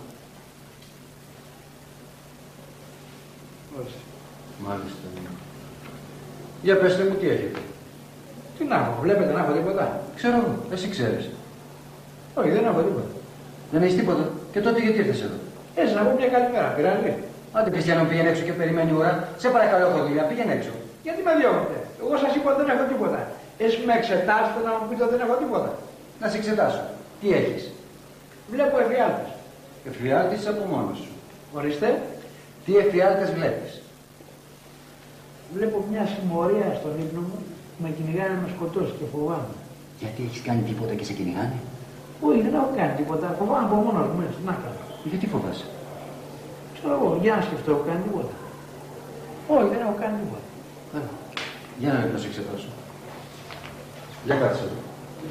Μάλιστα. Για πέστε μου τι έχετε. Τι να έχω, βλέπετε να έχω τίποτα. Ξέρω εγώ, εσύ ξέρεις. Όχι, δεν έχω τίποτα. Δεν έχεις τίποτα. Και τότε γιατί ήρθες εδώ. Έτσι να πω μια καλημέρα, πειράζει. Άντε Χριστιανό, πήγαινε έξω και περιμένει η ώρα. Σε παρακαλώ, έχω δουλειά, πήγαινε έξω. Γιατί με διώχνετε. Εγώ σας είπα δεν έχω τίποτα. Εσείς με εξετάσετε να μου πείτε ότι δεν έχω τίποτα. Να σε εξετάσω. Τι έχεις. Βλέπω εφιάλτες. Εφιάλτης από μόνος σου. Ορίστε. Τι εφιάλτες βλέπεις. Βλέπω μια συμμορία στον ύπνο μου. Με κυνηγάνε να με σκοτώσει και φοβάμαι. Γιατί έχεις κάνει τίποτα και σε κυνηγάνε. Όχι, δεν έχω κάνει τίποτα. Φοβάμαι από μόνος μου έτσι. Να κάνω. Γιατί φοβάσαι. Ξέρω εγώ, για να σκεφτώ, έχω κάνει τίποτα. Όχι, δεν έχω κάνει τίποτα. Άρα. Για να σε εξετάσω. Για κάτσε εδώ.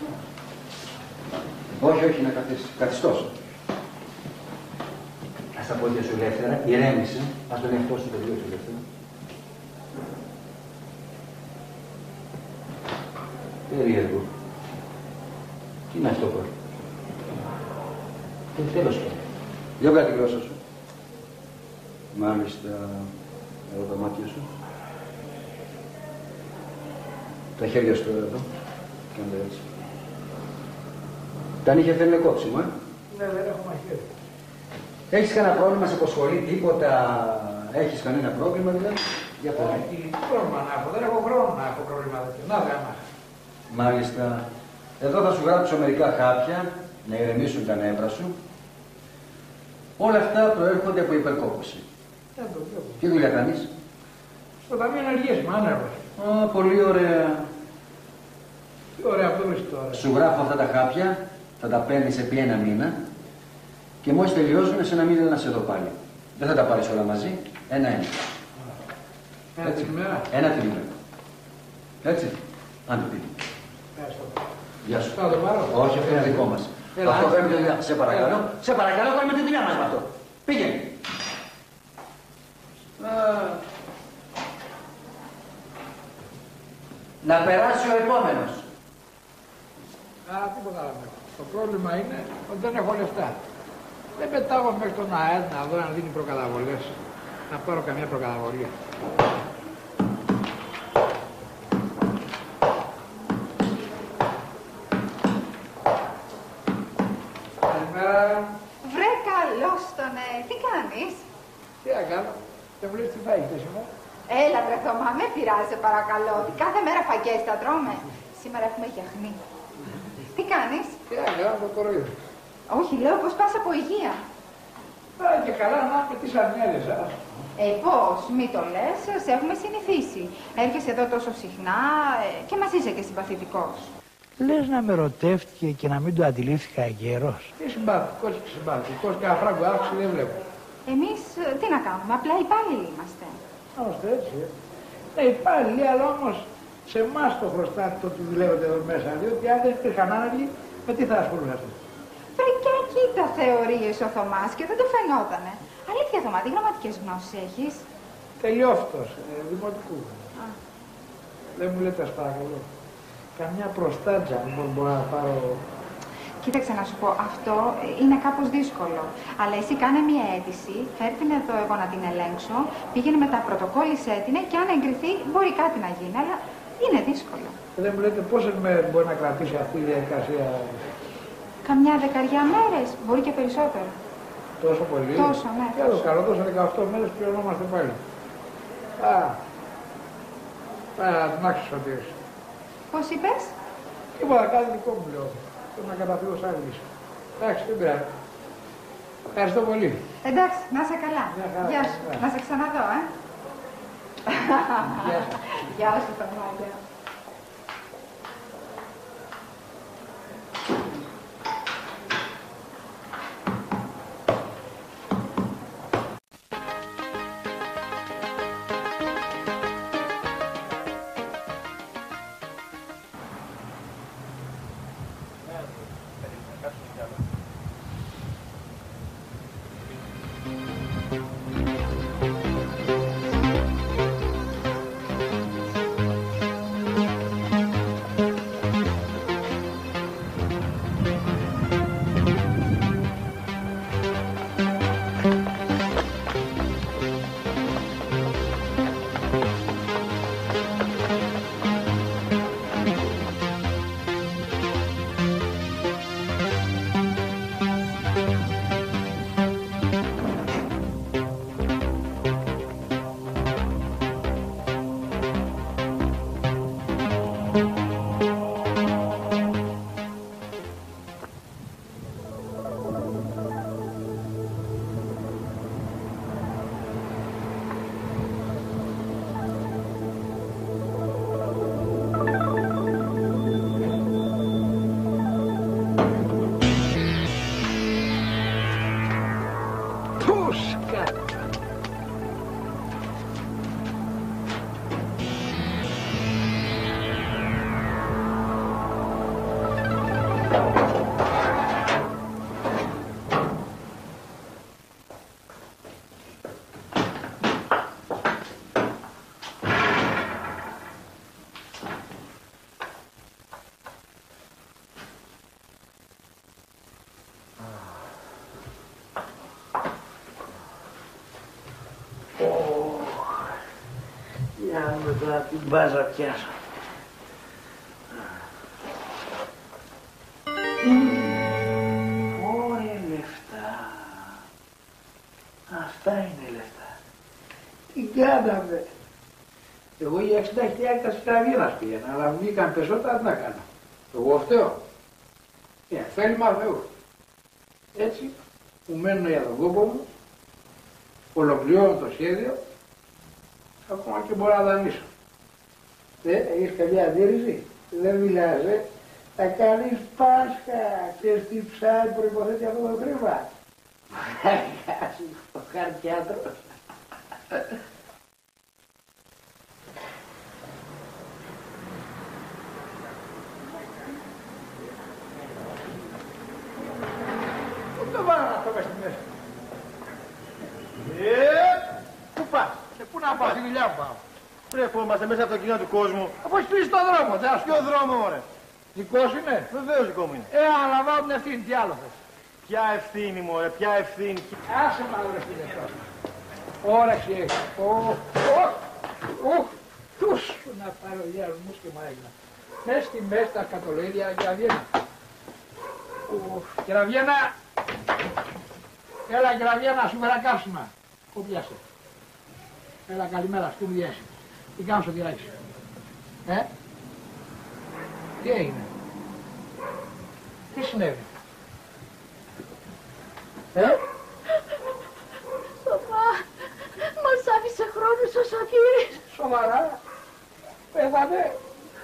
Όχι, όχι, να καθίσεις. Καθιστός. Ας τα πόδια σου ελεύθερα, ηρέμησε. Ας τον εαυτό σου τελείωσε ελεύθερα. Περίεργο. Τι είναι αυτό πρώτο. Τι τέλος πάντων. Για βγάλε τη γλώσσα σου. Μάλιστα, εδώ τα μάτια σου. Τα χέρια σου εδώ. Κάντε έτσι. Τα νύχια θέλουν κόψιμο, ε. Ναι, δεν έχω μαχαίρι. Έχεις κανένα πρόβλημα, σε αποσχολεί τίποτα, έχεις κανένα πρόβλημα δηλαδή. Για πέρα. Όχι, πρόβλημα να έχω, δεν έχω χρόνο να έχω προβλήματα. Να γάμα. Μάλιστα. Εδώ θα σου γράψω μερικά χάπια, να ηρεμήσουν τα νεύρα σου. Όλα αυτά προέρχονται από υπερκόπωση. Δεν το βλέπω. Τι δουλειά κάνεις. Στο ταμείο ενεργείας είμαι, άνεργος. Α, πολύ ωραία. Τι ωραία αυτό βρίσκει τώρα. Σου γράφω αυτά τα χάπια, θα τα παίρνεις επί ένα μήνα και μόλις τελειώσουν σε ένα μήνα να σε δω πάλι. Δεν θα τα πάρεις όλα μαζί, ένα-ένα. Ένα την ημέρα. Ένα την ημέρα. Έτσι. Άντε πήγε. Γεια σου. Θα το πάρω. Όχι, αυτό είναι δικό μας. Έλα, αυτό άντε. κάνουμε τη δουλειά. Σε παρακαλώ. Σε παρακαλώ, κάνουμε τη δουλειά μας με αυτό. Πήγαινε. Να περάσει ο επόμενος. Α, τίποτα άλλο. Το πρόβλημα είναι ότι δεν έχω λεφτά. Δεν πετάω μέχρι τον ΑΕΔ να δω αν δίνει προκαταβολές. Να πάρω καμιά προκαταβολή. Καλημέρα. Βρε καλώς τον, ε, τι κάνεις. Τι να κάνω. Δεν μου λες τι φάγετε σήμερα. Έλα βρε Θωμά, με πειράζει παρακαλώ. Ότι κάθε μέρα φαγές τα τρώμε. Σήμερα έχουμε γιαχνί. Τι κάνεις. Τι να κάνω, το κοροϊδό. Όχι, λέω πως πας από υγεία. Α, και καλά να με τις αρνιέλες, α. Ε, πώς, μη το λες, σε έχουμε συνηθίσει. Έρχεσαι εδώ τόσο συχνά ε, και μας είσαι και συμπαθητικός. Λες να με ρωτεύτηκε και να μην το αντιλήφθηκα γέρος. Είσαι συμπαθητικός και συμπαθητικός και αφράγκο άξι δεν βλέπω. Εμείς ε, τι να κάνουμε, απλά υπάλληλοι είμαστε. Είμαστε έτσι, ε. Ναι, υπάλληλοι, αλλά όμως σε εμάς το χρωστάτε το ότι δουλεύετε εδώ μέσα. Διότι αν δεν υπήρχαν άνεργοι, με τι θα ασχολούσατε. Βρε και κοίτα θεωρίες ο Θωμάς και δεν το φαινότανε. Αλήθεια Θωμά, τι γραμματικές γνώσεις έχεις? Τελειόφυτος, ε, δημοτικού. Α. Δεν μου λέτε, σας παρακαλώ. Καμιά προστάτζα, λοιπόν, μπορώ να πάρω. Κοίταξε να σου πω, αυτό είναι κάπως δύσκολο. Αλλά εσύ κάνε μια αίτηση, φέρ' την εδώ εγώ να την ελέγξω, πήγαινε μετά πρωτοκόλλησέ την και αν εγκριθεί μπορεί κάτι να γίνει, αλλά είναι δύσκολο. Δεν μου λέτε πόσες μέρες μπορεί να κρατήσει αυτή η διαδικασία? Καμιά δεκαριά μέρες, μπορεί και περισσότερο. Τόσο πολύ? Τόσο, ναι. Και άλλο καλό, τόσο δεκαοκτώ μέρες πληρωνόμαστε πάλι. Α, α, να άξεις ότι είσαι. Πώς είπες? Τίποτα, κάτι δικό μου λέω. Θέλω να καταφύγω σαν λύση. Εντάξει, δεν πειράζει. Ευχαριστώ πολύ. Εντάξει, να είσαι καλά. Χαρά, Γεια σου. ναι. Να σε ξαναδώ, ε. Γεια σου. Γεια σου, Θωμάκια. Για μετά την μπάζα πιάσω. Ωραία λεφτά. Αυτά είναι λεφτά. Τι κάναμε. Εγώ για εξήντα χιλιάδες Καραβίνας πήγαινα, αλλά βγήκαν περισσότερα, τι να κάνω. Εγώ φταίω. Ε, θέλημα Θεού. Έτσι, μου μένουν για τον κόπο μου, ολοκληρώνω το σχέδιο, ακόμα και μπορώ να δανείσω. Ε, έχεις καμιά αντίρρηση? Δεν μιλάς, ε. Θα κάνεις Πάσχα. Ξέρεις τι ψάρι προϋποθέτει αυτό το χρήμα? Ο χαρτιάτρος. Πού το βάλω αυτό μες στη μέση? Ε, πού πας? Και πού να πάω, στη δουλειά μου πάω. Βρεχόμαστε μέσα από το κοινό του κόσμου. Πώς πεις τον δρόμο, δεν ας Ποιο δρόμο, ωραία. Δικός είναι? Βεβαίως δικό μου είναι. Ε, αναλαμβάνω την ευθύνη, τι άλλο θες? Ποια ευθύνη, μωρέ, ποια ευθύνη. Άσε μα βρε φίλε τώρα. Όρεξη έχει. Οχ, οχ, οχ, τους να πάρω διαρμούς και μάγνα. Μες στη μέση τα κατολοίδια Γραβιένα. Γραβιένα, έλα Γραβιένα, σου φέρα κάψιμα. Πού πιάσε. Έλα καλημέρα, τι μου διέσει. Τι κάνω στο τυράκι σου. Ε, τι έγινε. Τι συνέβη. Ε, Σοφά, μας άφησε χρόνος ο Σωτήρης. Σοβαρά, πέθανε.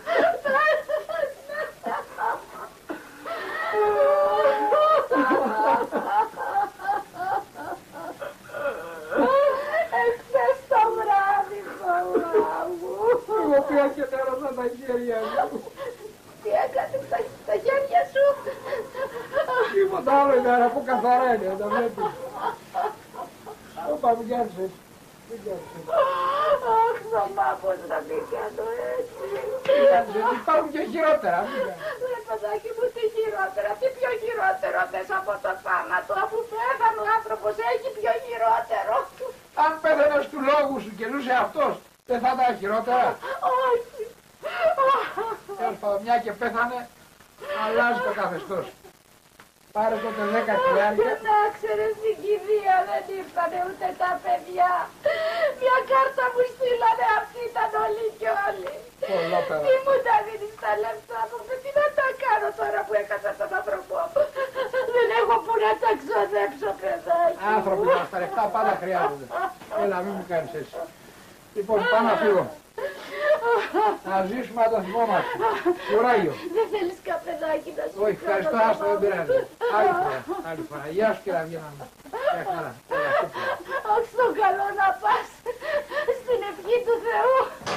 Εχθές το βράδυ, Σοφά μου. Εγώ πήγα και τέρωσα τα χέρια μου. Τι έκανες τα, τα χέρια σου? Τίποτα, άλλο είναι, αλλά που καθαρά είναι, τα βλέπεις. Όπα, μην κάνεις έτσι. Μην κάνεις έτσι. Αχ, Θωμά, πώς να μην κάνω έτσι. Μην κάνεις έτσι, υπάρχουν και χειρότερα. Ρε παιδάκι μου, τι χειρότερα, τι πιο χειρότερο θες από το θάνατο, αφού πέθανε ο άνθρωπος έχει πιο χειρότερο. Αν πέθανες του λόγου σου και ζούσε αυτός, δεν θα ήταν χειρότερα. Όχι. Τέλος πάντων, μια και πέθανε, αλλάζει το καθεστώς. Πάρε τότε δέκα χιλιάρια. Να ξέρεις, στην κηδεία δεν ήρθανε ούτε τα παιδιά. Μια κάρτα μου στείλανε, αυτοί ήταν όλοι και όλοι. Πολλά πέρα. Τι μου τα δίνεις τα λεφτά μου, τι να τα κάνω τώρα που έχασα τον άνθρωπό μου. Δεν έχω που να τα ξοδέψω, παιδάκι. Άνθρωποι μας, τα λεφτά πάντα χρειάζονται. Έλα, μην μου κάνεις έτσι. Λοιπόν, πάω να φύγω. Να ζήσουμε να το θυμόμαστε. Κουράγιο. Δεν θέλεις καπεδάκι να σου. Όχι, ευχαριστώ, άστο, δεν πειράζει. Άλλη φορά, άλλη φορά. Γεια σου, κύριε Αβγένα μου. Γεια χαρά. Αχ, στο καλό να πας. Στην ευχή του Θεού.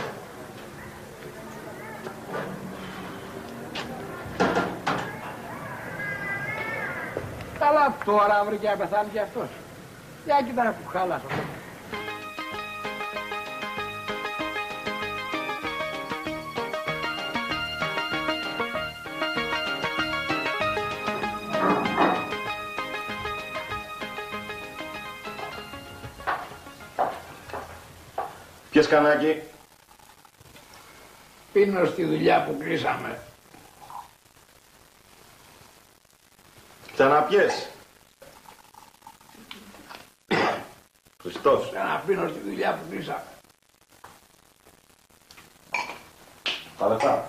Καλά τώρα βρήκε να πεθάνει κι αυτός. Για κοίτα που χάλασε. Πιες κανάκι. Πίνω στη δουλειά που κλείσαμε. Ξαναπιες. Χριστός. Ξαναπίνω στη δουλειά που κλείσαμε. Τα λεφτά.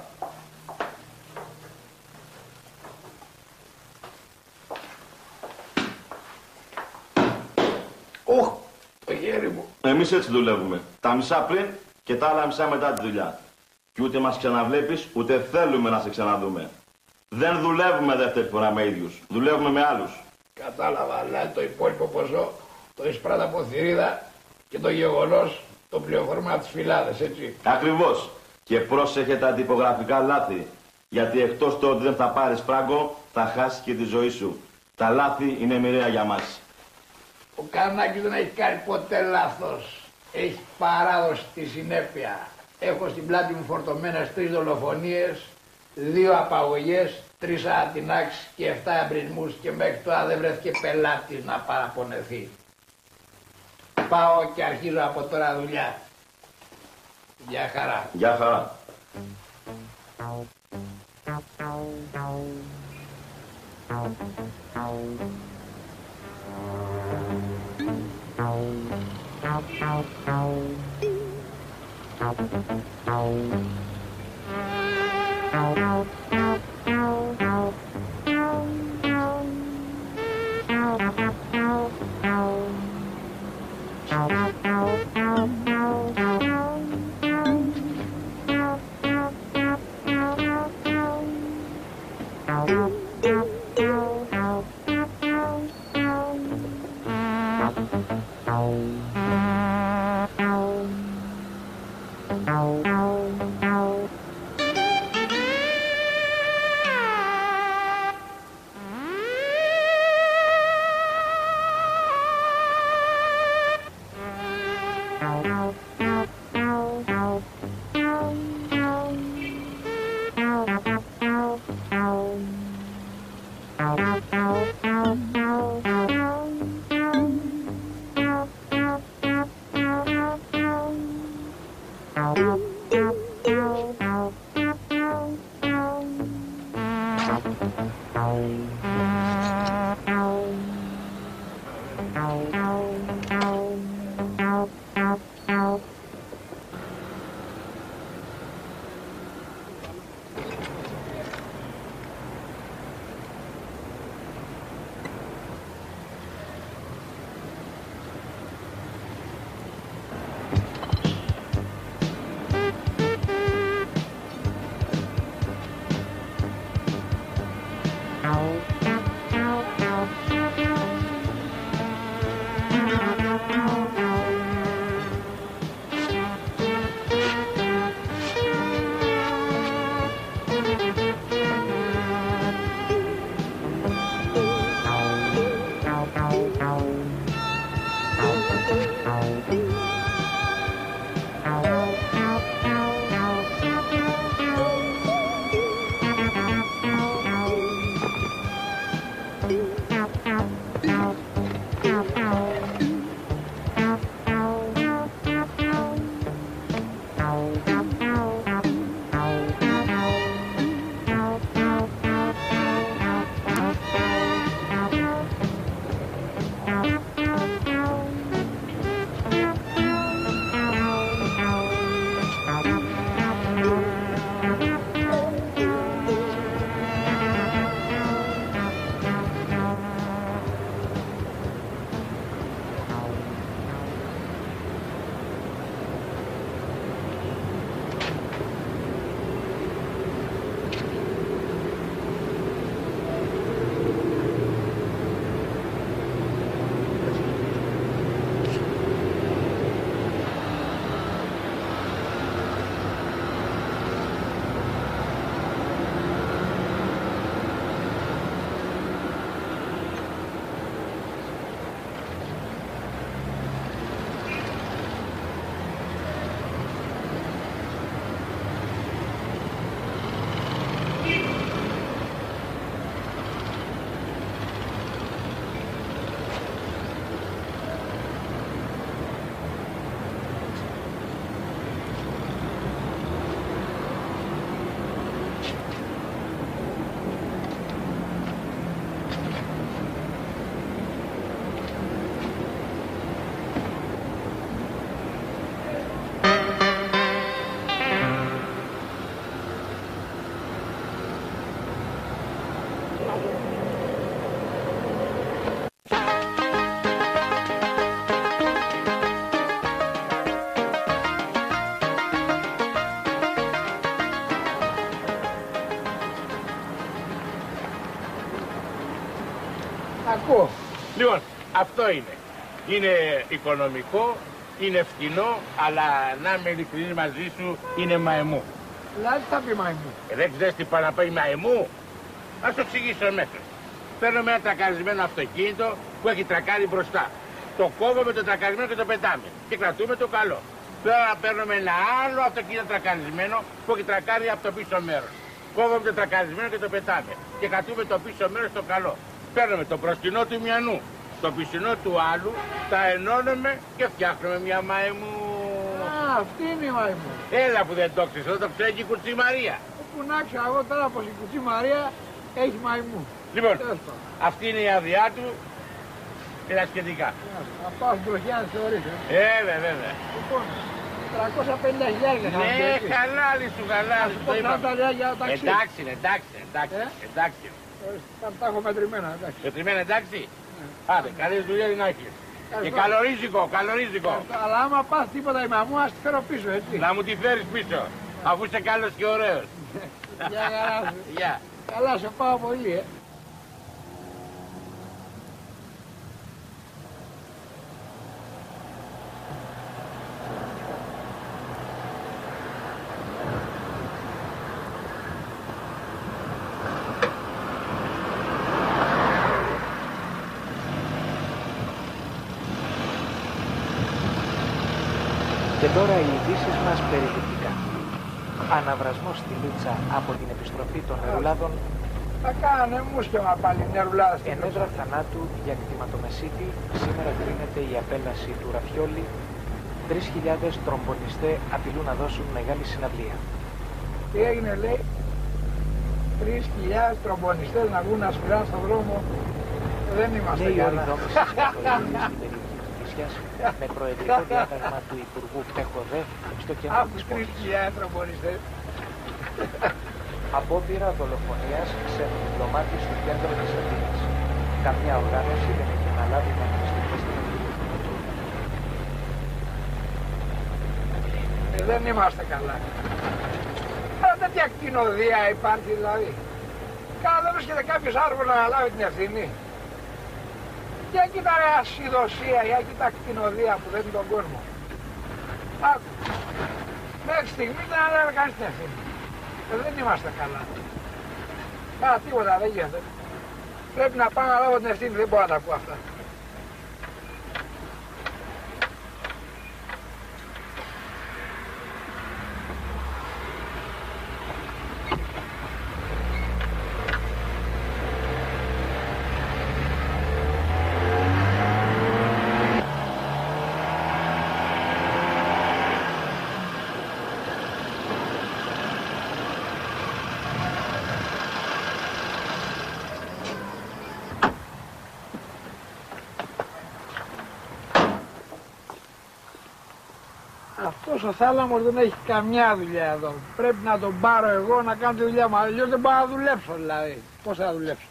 Οχ, το χέρι μου. Εμείς έτσι δουλεύουμε. Τα μισά πριν και τα άλλα μισά μετά τη δουλειά. Και ούτε μας ξαναβλέπεις, ούτε θέλουμε να σε ξαναδούμε. Δεν δουλεύουμε δεύτερη φορά με ίδιους. Δουλεύουμε με άλλους. Κατάλαβα, αλλά το υπόλοιπο ποσό το εισπράτα από θηρίδα και το γεγονός το πληροφορμά τις φυλάδες, έτσι. Ακριβώς. Και πρόσεχε τα τυπογραφικά λάθη. Γιατί εκτός το ότι δεν θα πάρεις φράγκο, θα χάσεις και τη ζωή σου. Τα λάθη είναι μοιραία για μας. Ο Καρνάκης δεν έχει κάνει ποτέ λάθος. Έχει παράδοση τη συνέπεια. Έχω στην πλάτη μου φορτωμένες τρεις δολοφονίες, δύο απαγωγές, τρεις ατινάξεις και εφτά εμπρισμούς και μέχρι τώρα δεν βρέθηκε πελάτης να παραπονεθεί. Πάω και αρχίζω από τώρα δουλειά. Γεια χαρά. Γεια χαρά. Ακούω. Λοιπόν, αυτό είναι. Είναι οικονομικό, είναι φτηνό, αλλά να είμαι ειλικρινής μαζί σου, είναι μαϊμού. Δηλαδή θα πει μαϊμού. Ε, δεν ξέρεις τι πάει να πει μαϊμού. Ας το εξηγήσω αμέσως. Παίρνουμε ένα τρακαρισμένο αυτοκίνητο που έχει τρακάρι μπροστά. Το κόβουμε το τρακαρισμένο και το πετάμε. Και κρατούμε το καλό. Τώρα παίρνουμε ένα άλλο αυτοκίνητο τρακαρισμένο που έχει τρακάρι από το πίσω μέρος. Κόβουμε το τρακαρισμένο και το πετάμε. Και κρατούμε το πίσω μέρος στο καλό. Παίρνουμε το μπροστινό του μιανού, το πισινό του άλλου, τα ενώνουμε και φτιάχνουμε μια μαϊμού. Α, αυτή είναι η μαϊμού. Έλα που δεν το ξέρεις, εδώ το ξέρει και η Κουτσή Μαρία. Όπου να ξέρω εγώ τώρα πως η Κουτσή Μαρία έχει μαϊμού. Λοιπόν, αυτή είναι η άδειά του και τα σχετικά. Να πάω στην τροχιά να θεωρείς. Ε, βέβαια, βέβαια. Λοιπόν, τριακόσια πενήντα χιλιάδες. Ναι, χαλάλι σου, χαλάλι σου. Εντάξει, εντάξει, εντάξει, εντάξει. Τα έχω μετρημένα, εντάξει. Μετρημένα, εντάξει. Ναι. Άντε, καλές δουλειές να έχεις. Και καλορίζικο, καλορίζικο. Αλλά άμα πας τίποτα η μαμού, ας τη φέρω πίσω, έτσι. Να μου τη φέρεις πίσω, αφού είσαι καλός και ωραίος. Γεια, καλά σου. Γεια. Καλά, σε πάω πολύ, ε. Και τώρα οι ειδήσεις μας περιληπτικά. Αναβρασμός στη Λίτσα από την επιστροφή των νερουλάδων. Θα κάνε μουσκεμα πάλι νερουλάδα στην Ενέδρα θανάτου για κτηματομεσίτη. Σήμερα κρίνεται η απέλαση του Ραφιόλη. Τρεις χιλιάδες τρομπονιστέ απειλούν να δώσουν μεγάλη συναυλία. Τι έγινε, λέει. Τρεις χιλιάδες τρομπονιστές να βγουν να σφυράνε στον δρόμο. Δεν είμαστε καλά. Με προεδρικό διάταγμα του Υπουργού Πέχοδε στο κέντρο της πόλης. Απόπειρα δολοφονίας σε διπλωμάτη στο κέντρο της Αθήνας. Καμιά οργάνωση δεν έχει αναλάβει να χρηστεί στην ε, δεν είμαστε καλά. Αλλά τέτοια κτηνοδία υπάρχει δηλαδή. Καλά δεν βρίσκεται κάποιος άνθρωπος να αναλάβει την ευθύνη. Για κοίτα ρε ασυδοσία, για κοίτα κτηνοδία που δεν είναι τον κόσμο. Άκου, μέχρι στιγμή δεν ανέλαβε κανείς την ευθύνη. Ε, δεν είμαστε καλά. Μα τίποτα δεν γίνεται. Πρέπει να πάω να λάβω την ευθύνη, δεν μπορώ να τα ακούω αυτά. Αυτός ο θάλαμος δεν έχει καμιά δουλειά εδώ. Πρέπει να τον πάρω εγώ να κάνω τη δουλειά μου. Αλλιώς δεν μπορώ να δουλέψω δηλαδή. Πώς θα δουλέψω.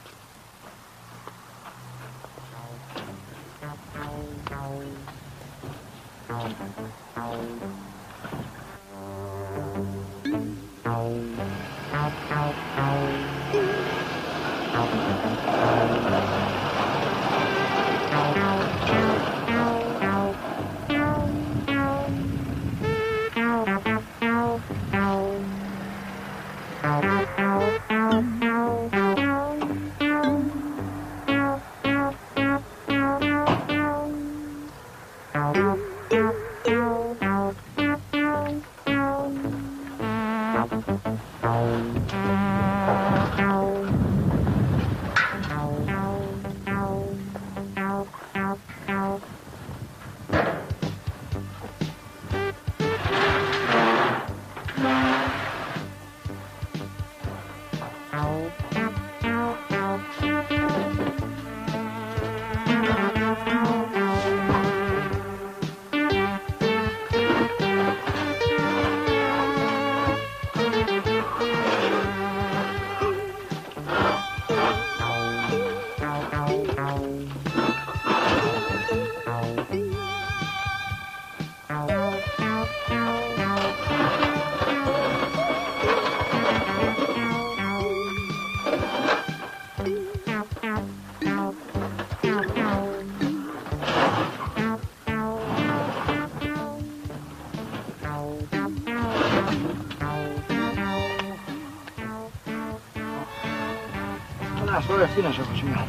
Τι να σου πω σήμερα.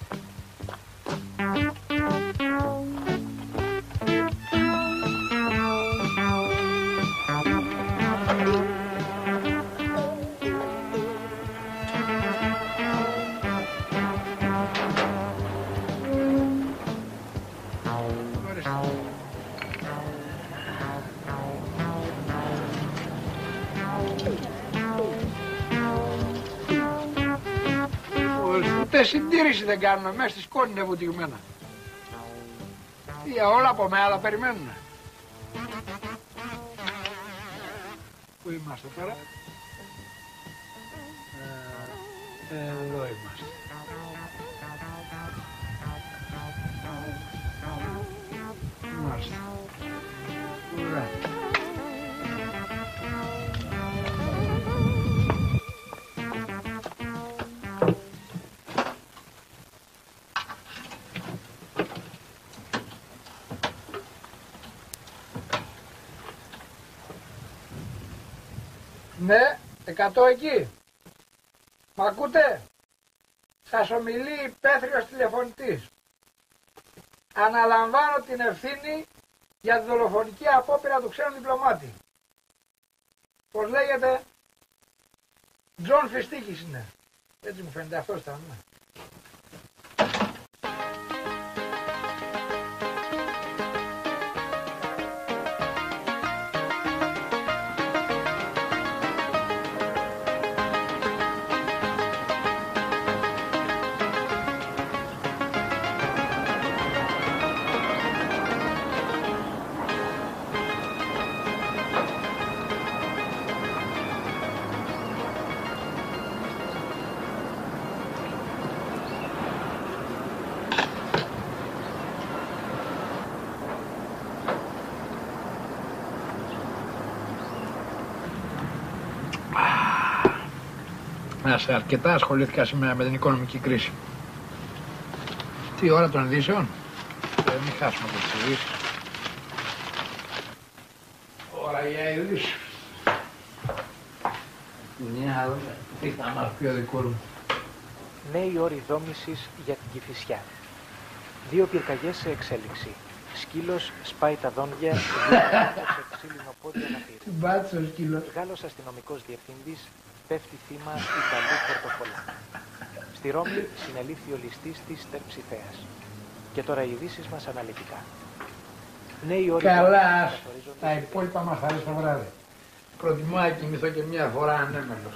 Ούτε συντήρηση δεν κάνουμε, μέσα στη σκόνη είναι βουτυγμένα. Για όλα από μένα, αλλά περιμένουν. Πού είμαστε τώρα? Ε, εδώ είμαστε. Είμαστε. Ωραία. Ναι, εκατό εκεί. Μ' ακούτε? Σας ομιλεί υπαίθριος τηλεφωνητής. Αναλαμβάνω την ευθύνη για τη δολοφονική απόπειρα του ξένου διπλωμάτη. Πώς λέγεται? Τζον Φιστίκης είναι. Έτσι μου φαίνεται, αυτός ήταν. Ναι. Σε αρκετά ασχολήθηκα σήμερα με την οικονομική κρίση. Τι ώρα των ειδήσεων? Ε, μην χάσουμε τις ειδήσεις. Ώρα για ειδήσεις. Μια, τι θα μας πει ο δικό μου. Νέοι όροι δόμησης για την Κηφισιά. Δύο πυρκαγιές σε εξέλιξη. Σκύλος σπάει τα δόντια, σε ξύλινο πόδι αναπήρει. Τι μπάτσε ο σκύλος. Γάλλος αστυνομικός διευθυντής πέφτει θύμα Ιταλού πορτοφολά. Στη Ρώμη συνελήφθη ο ληστής της Τερψιθέας. Και τώρα οι ειδήσεις μας αναλυτικά. Νέοι όροι. Καλά, τα υπόλοιπα μας αρέσει το βράδυ. Προτιμώ να κοιμηθώ και μια φορά ανέμελος.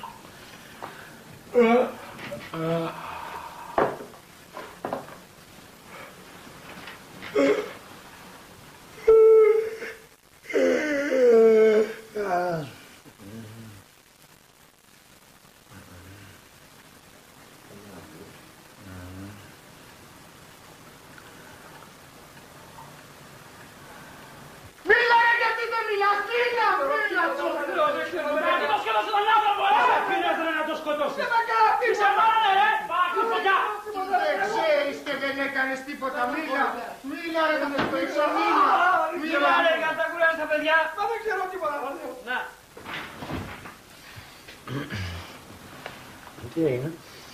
Τι έγινε?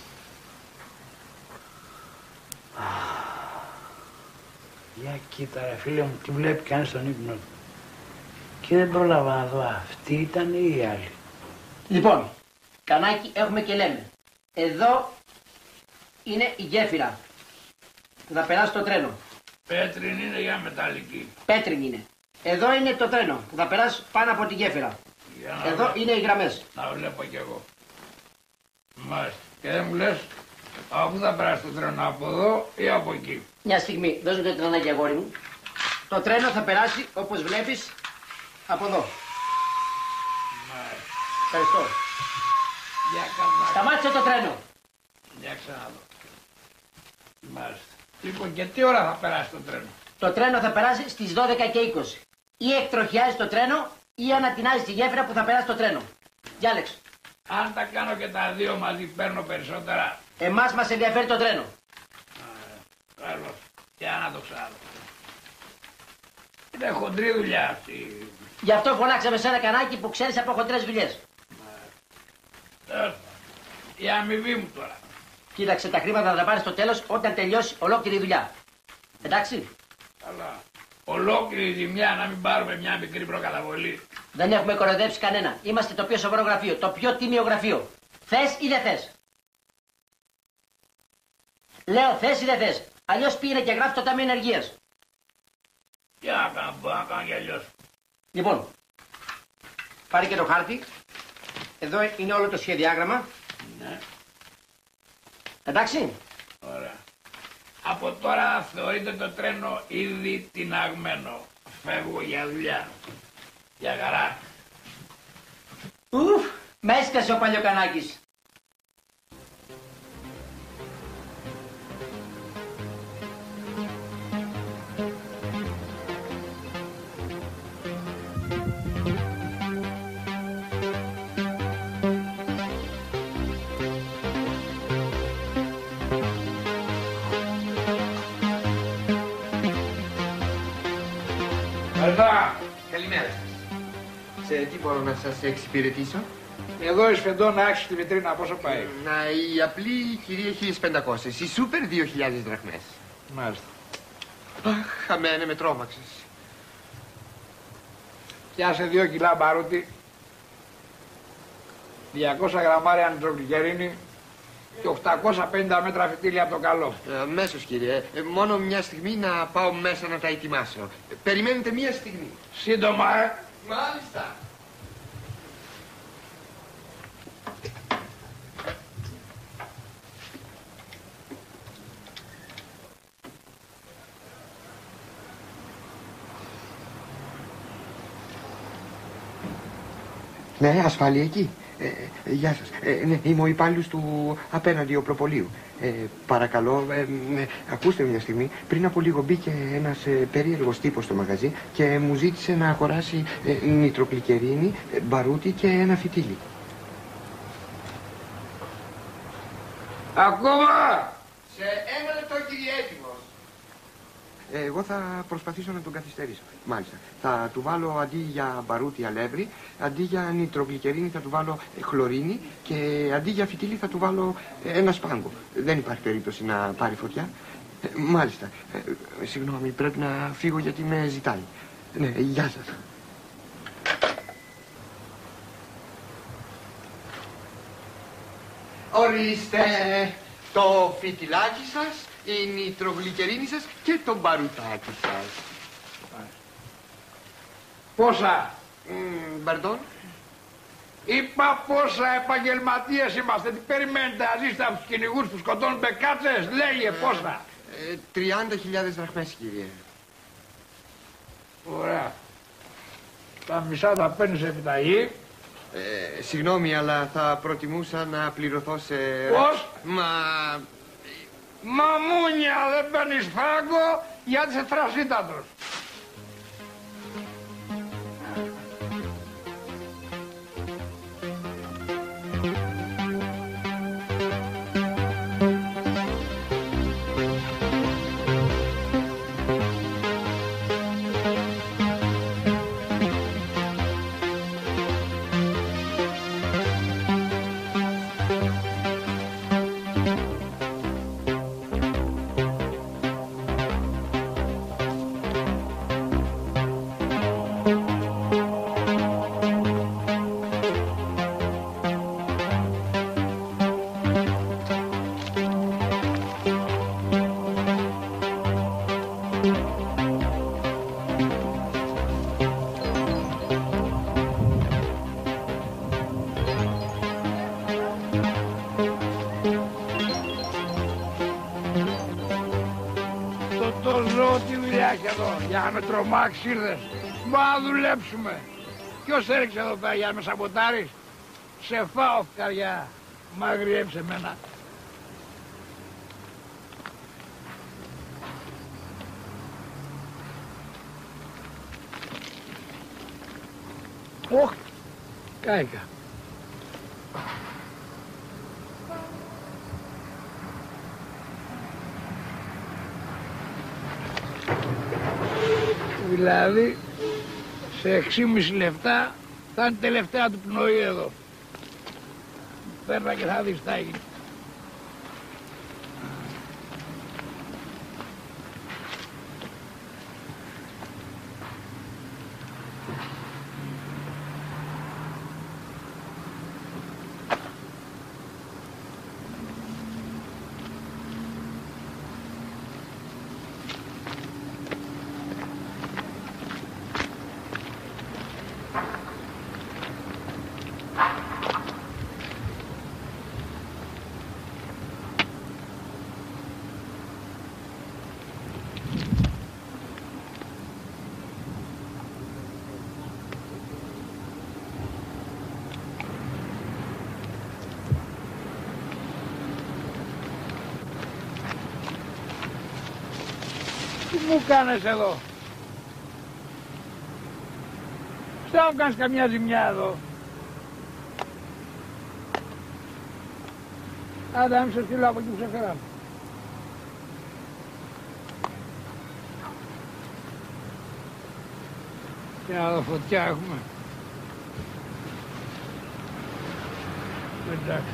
Για κοίτα ρε φίλε μου, τι βλέπει κανείς στον ύπνο του. Και δεν πρόλαβα να δω αυτή ήταν ή η άλλη. Λοιπόν, Κανάκη έχουμε και λέμε. Εδώ είναι η γέφυρα που θα περάσει το τρένο. Πέτρινη είναι για μεταλλική. Πέτρινη είναι. Εδώ είναι το τρένο που θα περάσει πάνω από τη γέφυρα. Εδώ βλέ... είναι οι γραμμές. Να βλέπω κι εγώ. Μάλιστα. Και δεν μου λες από πού θα περάσει το τρένο, από εδώ ή από εκεί? Μια στιγμή, δώσ' μου το τρενάκι αγόρι μου. Το τρένο θα περάσει όπως βλέπεις από εδώ. Μάλιστα. Ευχαριστώ. Για καμπάκι. Σταμάτησε το τρένο. Για ξαναδώ. Μάλιστα. Λοιπόν, και τι ώρα θα περάσει το τρένο? Το τρένο θα περάσει στις δώδεκα και είκοσι. Ή εκτροχιάζει το τρένο ή ανατινάζει τη γέφυρα που θα περάσει το τρένο. Διάλεξε. Αν τα κάνω και τα δύο μαζί παίρνω περισσότερα. Εμάς μας ενδιαφέρει το τρένο. Καλώς. Για να το ξαναδώ. Είναι χοντρή δουλειά αυτή. Γι' αυτό φωνάξαμε σε ένα Κανάκι που ξέρεις από χοντρές δουλειές. Η αμοιβή μου τώρα. Κοίταξε, τα χρήματα θα τα πάρεις στο τέλος όταν τελειώσει ολόκληρη η δουλειά. Εντάξει. Καλά. Ολόκληρη ζημιά να μην πάρουμε μια μικρή προκαταβολή. Δεν έχουμε κοροϊδέψει κανένα. Είμαστε το πιο σοβαρό γραφείο, το πιο τίμιο γραφείο. Θες ή δεν θες? Λέω θες ή δεν θες? Αλλιώς πήγαινε και γράφει το Ταμείο Ενεργείας. Τι να κάνω, μπορώ να κάνω κι αλλιώς. Λοιπόν, πάρε και το χάρτη. Εδώ είναι όλο το σχεδιάγραμμα. Ναι. Εντάξει. Ωραία. Από τώρα θεωρείτε το τρένο ήδη τειναγμένο. Φεύγω για δουλειά. Για χαρά. Ουφ, με έσκασε ο Παλιοκανάκης. Καλημέρα σας. Σε τι μπορώ να σας εξυπηρετήσω? Εδώ η Σφεντόνα άξιζε τη βιτρίνα, πόσο πάει? Να, η απλή κυρία χίλιες πεντακόσιες, η σούπερ δύο χιλιάδες δραχμές. Μάλιστα. Αχ, χαμένε, με τρόμαξες. Πιάσε δύο κιλά μπαρούτι, διακόσια γραμμάρια νητρογλυκερίνη και οκτακόσια πενήντα μέτρα φυτίλια από το καλό. Ε, αμέσως, κύριε. Ε, μόνο μια στιγμή να πάω μέσα να τα ετοιμάσω. Ε, περιμένετε μια στιγμή. Σύντομα, ε. Μάλιστα. Ναι, ασφάλεια εκεί. Ε, ε, γεια σας. Ε, ναι, είμαι ο υπάλληλος του απέναντι οπλοπολίου. Ε, παρακαλώ, ε, ε, ακούστε μια στιγμή. Πριν από λίγο μπήκε ένας ε, περίεργος τύπος στο μαγαζί και μου ζήτησε να αγοράσει ε, νητρογλυκερίνη, ε, μπαρούτι και ένα φυτίλι. Ακόμα! Σε ένα λεπτό, κύριε, έτοιμος. Ε, εγώ θα προσπαθήσω να τον καθυστερήσω. Μάλιστα. Θα του βάλω αντί για μπαρούτι αλεύρι, αντί για νητρογλυκερίνη θα του βάλω ε, χλωρίνη και αντί για φυτίλι θα του βάλω ε, ένα σπάγκο. Δεν υπάρχει περίπτωση να πάρει φωτιά. Ε, μάλιστα. Ε, συγγνώμη, πρέπει να φύγω γιατί με ζητάει. Ναι, γεια σας. Ορίστε το φυτιλάκι σας, η νητρογλυκερίνη σας και το μπαρουτάκι σας. Πόσα? Mm, Μπαρντών. Είπα πόσα επαγγελματίες είμαστε. Τι περιμένετε να ζήσετε από τους κυνηγούς που σκοτώνουν μπεκάτσες? Λέγε πόσα. Ε, τριάντα χιλιάδες δραχμές, κύριε. Ωραία. Τα μισά τα παίρνεις επιταγή. Ε, συγγνώμη, αλλά θα προτιμούσα να πληρωθώ σε... Πώς? Μα... Μαμούνια, δεν παίρνεις φράγκο γιατί είσαι τρασίτατος. Για να με τρομάξει ήρθες. Μα να δουλέψουμε. Ποιος έριξε εδώ πέρα για να με σαμποτάρεις? Σε φάω φκαριά. Μ' αγριέψε εμένα. Ωχ, κάηκα. Δηλαδή, σε έξι και μισό λεπτά θα είναι τελευταία του πνοή εδώ. Παίρνα και θα δεις τι θα γίνει. Τι μου κάνεις εδώ? Δεν μου κάνεις καμιά ζημιά εδώ. Άντε, να μην σε στείλω από εκεί που σε φέραμε. Και να δω, φωτιά έχουμε. Εντάξει.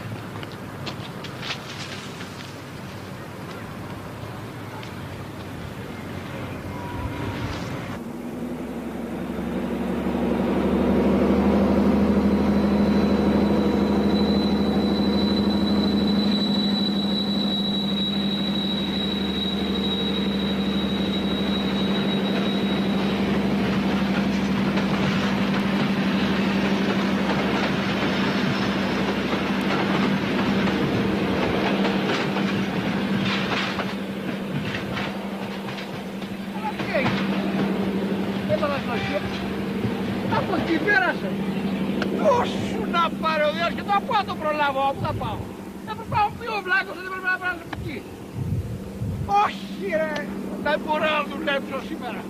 Από εκεί πέρασε. Πόσου να πάρει ο Διός και το από το προλάβω, πού θα πάω. Θα πάω πιο βλάκος, δεν πρέπει να περάσω από εκεί. Όχι ρε, δεν μπορώ να δουλέψω σήμερα.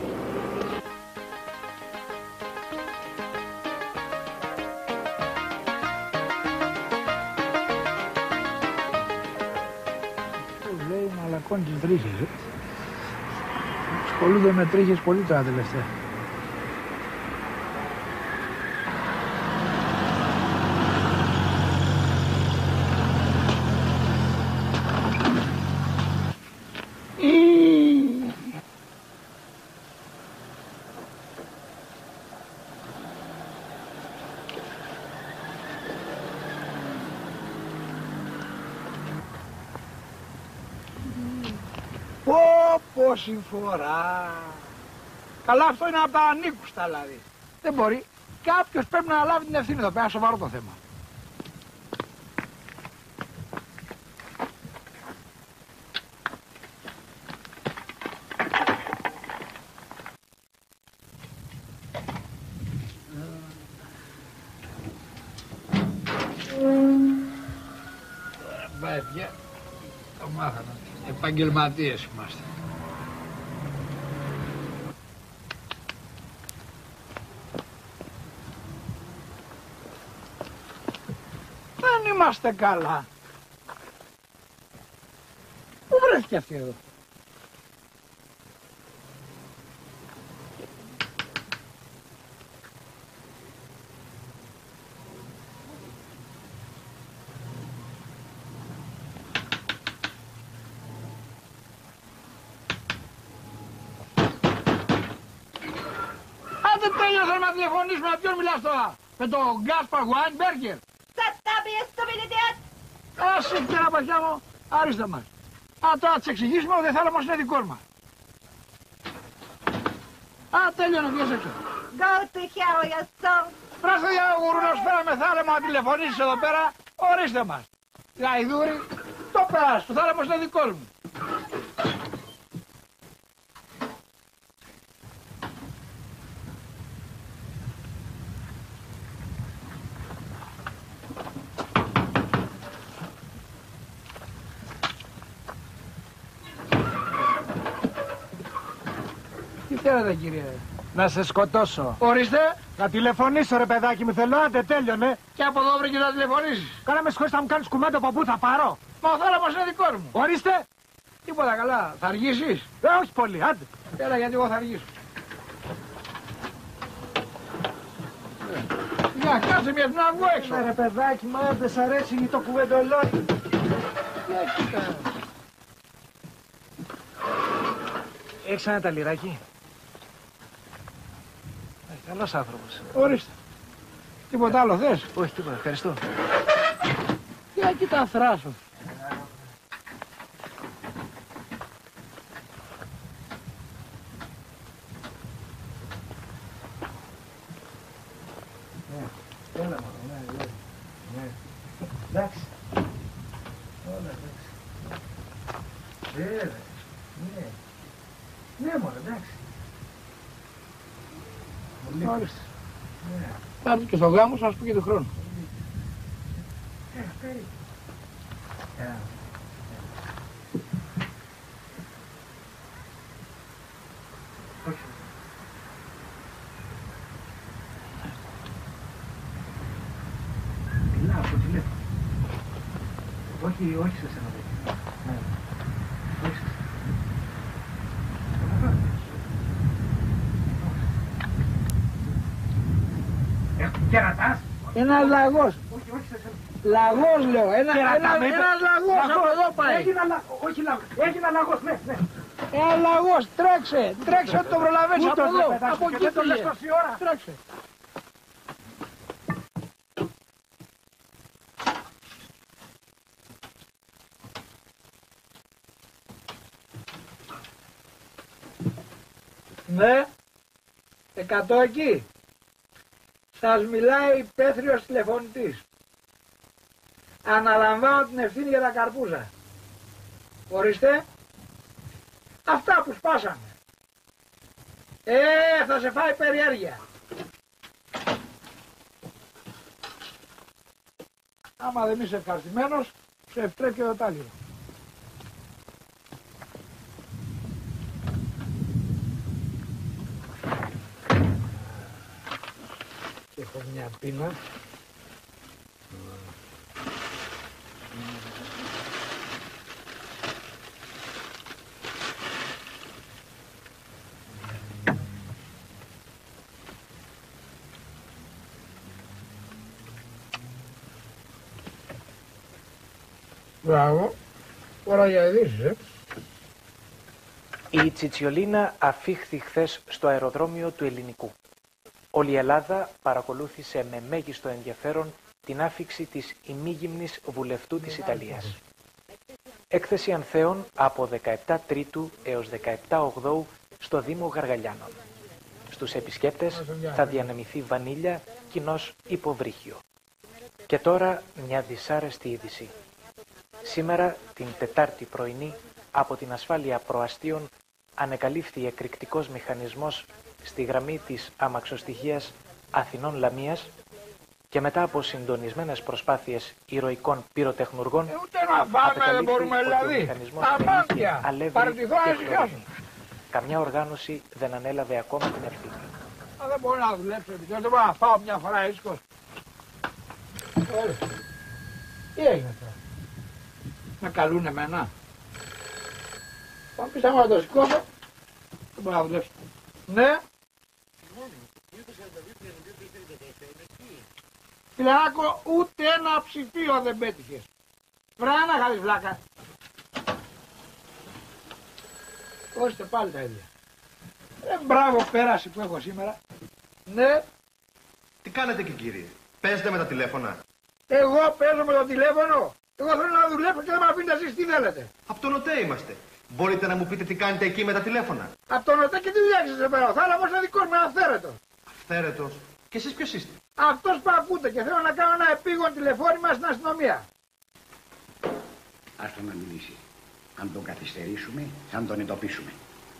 Αυτό λέει μαλακώνει τις τρίχες, ε. Ασχολούνται με τρίχες πολύ τώρα τελευταία. Πω πω συμφορά. Καλά, αυτό είναι από τα ανήκουστα δηλαδή. Δεν μπορεί. Κάποιος πρέπει να λάβει την ευθύνη εδώ πέρα, σοβαρό το θέμα. Παιδιά, το μάθαμε. Επαγγελματίες είμαστε. Δεν είμαστε καλά. Πού βρέθηκε αυτή εδώ? Δεν τέλειωσε να τηλεφωνήσουμε, με ποιον μιλάς τώρα? Με τον Γκάσπαρ Γουάινμπεργκερ. Άσε και ένα παχιά μου, άριστα μας. Α, τώρα τις εξηγήσουμε ότι δεν θέλουμε όμως είναι δικός μας. Α, τέλειωνε, βγες έξω. Πράστα για γουρούνος, φέραμε θάλαμο να τηλεφωνήσεις εδώ πέρα, ορίστε μας. Γαϊδούρι, το πέρας, το θάλαμος είναι δικός μου. Τι θέλετε κύριε? Να σε σκοτώσω. Ορίστε. Να τηλεφωνήσω ρε παιδάκι μου, θέλω, άντε τέλειωνε. Και από εδώ βρήκε να τηλεφωνήσεις. Κάνα με συγχωρείς, θα μου κάνεις κουμέντο από πού θα πάρω. Μα ο θάλαμος είναι δικός μου. Ορίστε. Τίποτα καλά, θα αργήσεις? Ε, όχι πολύ, άντε. Έλα γιατί εγώ θα αργήσω. Για κάτσε μια να βγω έξω. Ναι ρε παιδάκι μου, αν δεν σ' αρέσει το κουβεντολόι. Για κοίτα. Έχεις ένα ταλιράκι? Ε, καλός άνθρωπος. Ορίστε. Τίποτα άλλο θες? Όχι τίποτα, ευχαριστώ. Για κοίτα θράσος. Έλα μόνο, ναι, ναι, ναι. Εντάξει. Όλα εντάξει. Βέβαια, ναι. Ναι μόνο, εντάξει. Ορίστε. Θα έρθει και στο γάμο σας πω και του χρόνου. Ε, περί. Όχι, όχι σε σένα. Ναι. Όχι σε σένα. Κερατάς. Ένας λαγός. Όχι, όχι σε σένα. Λαγός λέω. Ένα, ένα, ένας λαγός από εδώ πάει. Έχει ένα λαγός. Όχι λαγός. Έχει ένα λαγός, ναι, ναι. Ένα λαγός. Τρέξε. Τρέξε ότι το προλαβαίνεις από εδώ. Από εκεί το λες τόση ώρα. Τρέξε. Ναι, εκατό εκεί. Σας μιλάει υπαίθριος τηλεφωνητής. Αναλαμβάνω την ευθύνη για τα καρπούζα. Ορίστε. Αυτά που σπάσαμε. Ε, θα σε φάει περιέργεια. Άμα δεν είσαι ευχαριστημένος, σε ευτρέπει και το τάλιρο. Έχω μια πείνα. Μπράβο. Τώρα για ειδήσεις, ε. Η Τσιτσιολίνα αφήχθη χθες στο αεροδρόμιο του Ελληνικού. Όλη η Ελλάδα παρακολούθησε με μέγιστο ενδιαφέρον την άφιξη της ημίγυμνης βουλευτού της Ιταλίας. Έκθεση ανθέων από δεκαεπτά Τρίτου έως δεκαεπτά Ογδόου στο Δήμο Γαργαλιάνων. Στους επισκέπτες θα διανεμηθεί βανίλια, κοινώς υποβρύχιο. Και τώρα μια δυσάρεστη είδηση. Σήμερα, την Τετάρτη πρωινή, από την ασφάλεια προαστίων ανεκαλύφθη εκρηκτικός μηχανισμός στη γραμμή της αμαξοστοιχείας Αθηνών Λαμίας και μετά από συντονισμένες προσπάθειες ηρωικών πυροτεχνουργών ε, ούτε να φάμε δεν μπορούμε δηλαδή. Αμάντια. Παραιτηθώ να ζυγιάσουν. Καμιά οργάνωση δεν ανέλαβε ακόμα την ευθύνη. Α, δεν μπορώ να δουλέψω επιτέλους. Δεν μπορώ να φάω μια φορά ίσκος. Τι έγινε τώρα. Με καλούν εμένα. Θα μου πεις άμα το σηκώσω. Δεν μπορώ να δουλέψω. Ναι. Φιλαράκο, ούτε ένα ψηφίο δεν πέτυχες. Βράνα χαλής βλάκα. Όστε πάλι τα ίδια. Ε, μπράβο πέραση που έχω σήμερα. Ναι. Τι κάνετε και κύριε, παίζετε με τα τηλέφωνα. Εγώ παίζω με το τηλέφωνο. Εγώ θέλω να δουλέψω και δεν με αφήνετε εσείς τι θέλετε. Από τον ΟΤΕ είμαστε. Μπορείτε να μου πείτε τι κάνετε εκεί με τα τηλέφωνα. Από τον ΟΤΕ και τι δουλειά έχεις εδώ πέρα. Ο θάλαμος είναι δικός μου, είναι αυθαίρετος. Αυθαίρετος. Και εσείς ποιος είστε. Αυτός που ακούτε και θέλω να κάνω ένα επίγον τηλεφώνημα στην αστυνομία. Ας τον να μιλήσει. Αν τον καθυστερήσουμε, θα τον εντοπίσουμε.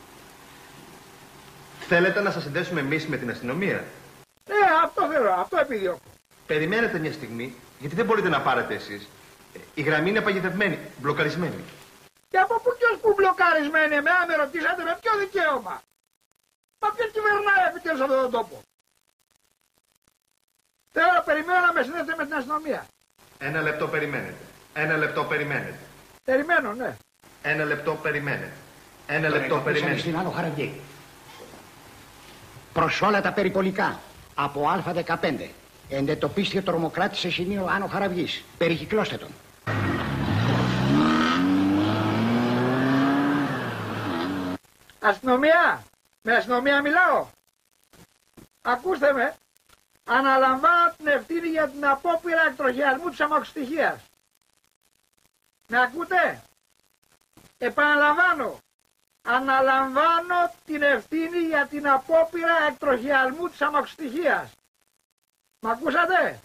Θέλετε να σας συνδέσουμε εμείς με την αστυνομία. Ναι, αυτό θέλω, αυτό επιδιώκω. Περιμένετε μια στιγμή, γιατί δεν μπορείτε να πάρετε εσείς. Η γραμμή είναι παγιδευμένη, μπλοκαρισμένη. Και από πού κι ως που μπλοκαρισμένη, εμένα με ρωτήσατε με ποιο δικαίωμα. Μα ποιος κυβερνάει επιτέλους αυτόν τον τόπο. Θέλω να περιμένω να με συνδέσετε με την αστυνομία. Ένα λεπτό περιμένετε. Ένα λεπτό περιμένετε. Περιμένω, ναι. Ένα λεπτό περιμένετε. Ένα λεπτό περιμένετε. Στην Άνω Χαραυγή. Προς όλα τα περιπολικά. Από Α δεκαπέντε. Εντετοπίστηκε τρομοκράτη σε σημείο Άνω Χαραυγής. Περικυκλώστε τον. Αστυνομία. Με αστυνομία μιλάω. Ακούστε με. Αναλαμβάνω την ευθύνη για την απόπειρα εκτροχιασμού της αμαξοστοιχείας. Με ακούτε? Επαναλαμβάνω. Αναλαμβάνω την ευθύνη για την απόπειρα εκτροχιασμού της αμαξοστοιχείας. Μ' ακούσατε?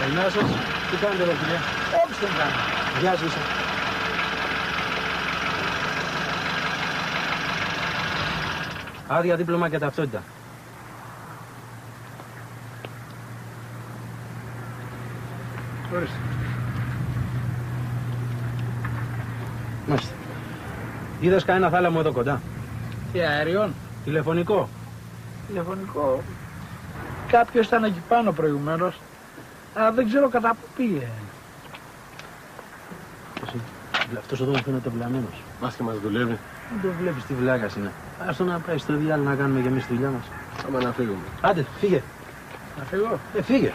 Καλημέρα σας. Τι κάνετε εδώ, φίλε? Όποιος τον κάνει. Γεια σας. Άδεια, δίπλωμα και ταυτότητα. Ορίστε. Μάλιστα. Είδες κανένα θάλαμο εδώ κοντά? Τι αέριον? Τηλεφωνικό. Τηλεφωνικό. Κάποιος ήταν εκεί πάνω προηγουμένως, αλλά δεν ξέρω κατά πού πήγε. Αυτός εδώ μου φαίνεται βλαμμένος. Μας και μας δουλεύει. Δεν το βλέπεις τι βλάκας είναι. Ας το να πάει στο διάλογο να κάνουμε κι εμείς τη δουλειά μας. Άμα να φύγουμε. Άντε, φύγε. Να φύγω? Ε, φύγε.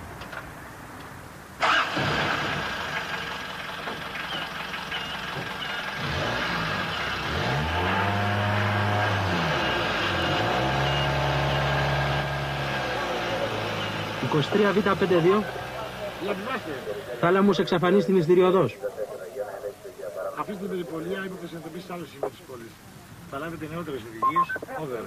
είκοσι τρία β πενήντα δύο. Θάλαμος εξαφανίσει την Ιστηριοδός. Αφήστε την περιπολία, είπε ότι θα εντοπίσει άλλο σημείο της πόλης. Θα λάβετε νεότερες οδηγίες. Over.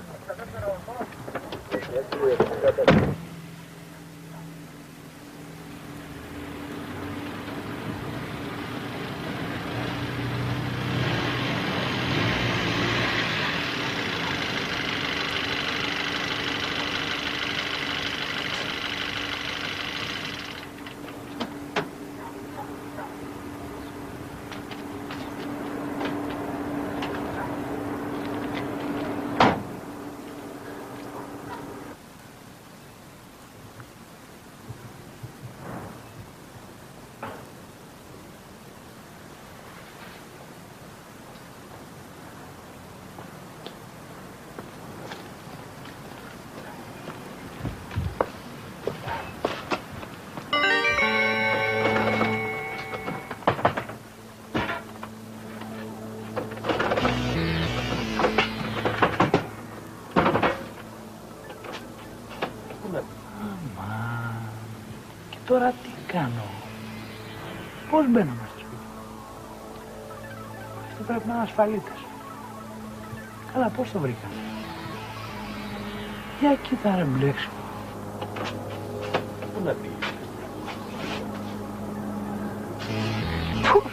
Τώρα τι κάνω? Πώς μπαίνω μέσα στο σπίτι? Αυτό πρέπει να είναι ασφαλίτες. Καλά, πώς το βρήκα? Για κοίτα ρε μπλέξω. Πού να πήγες? Πώς?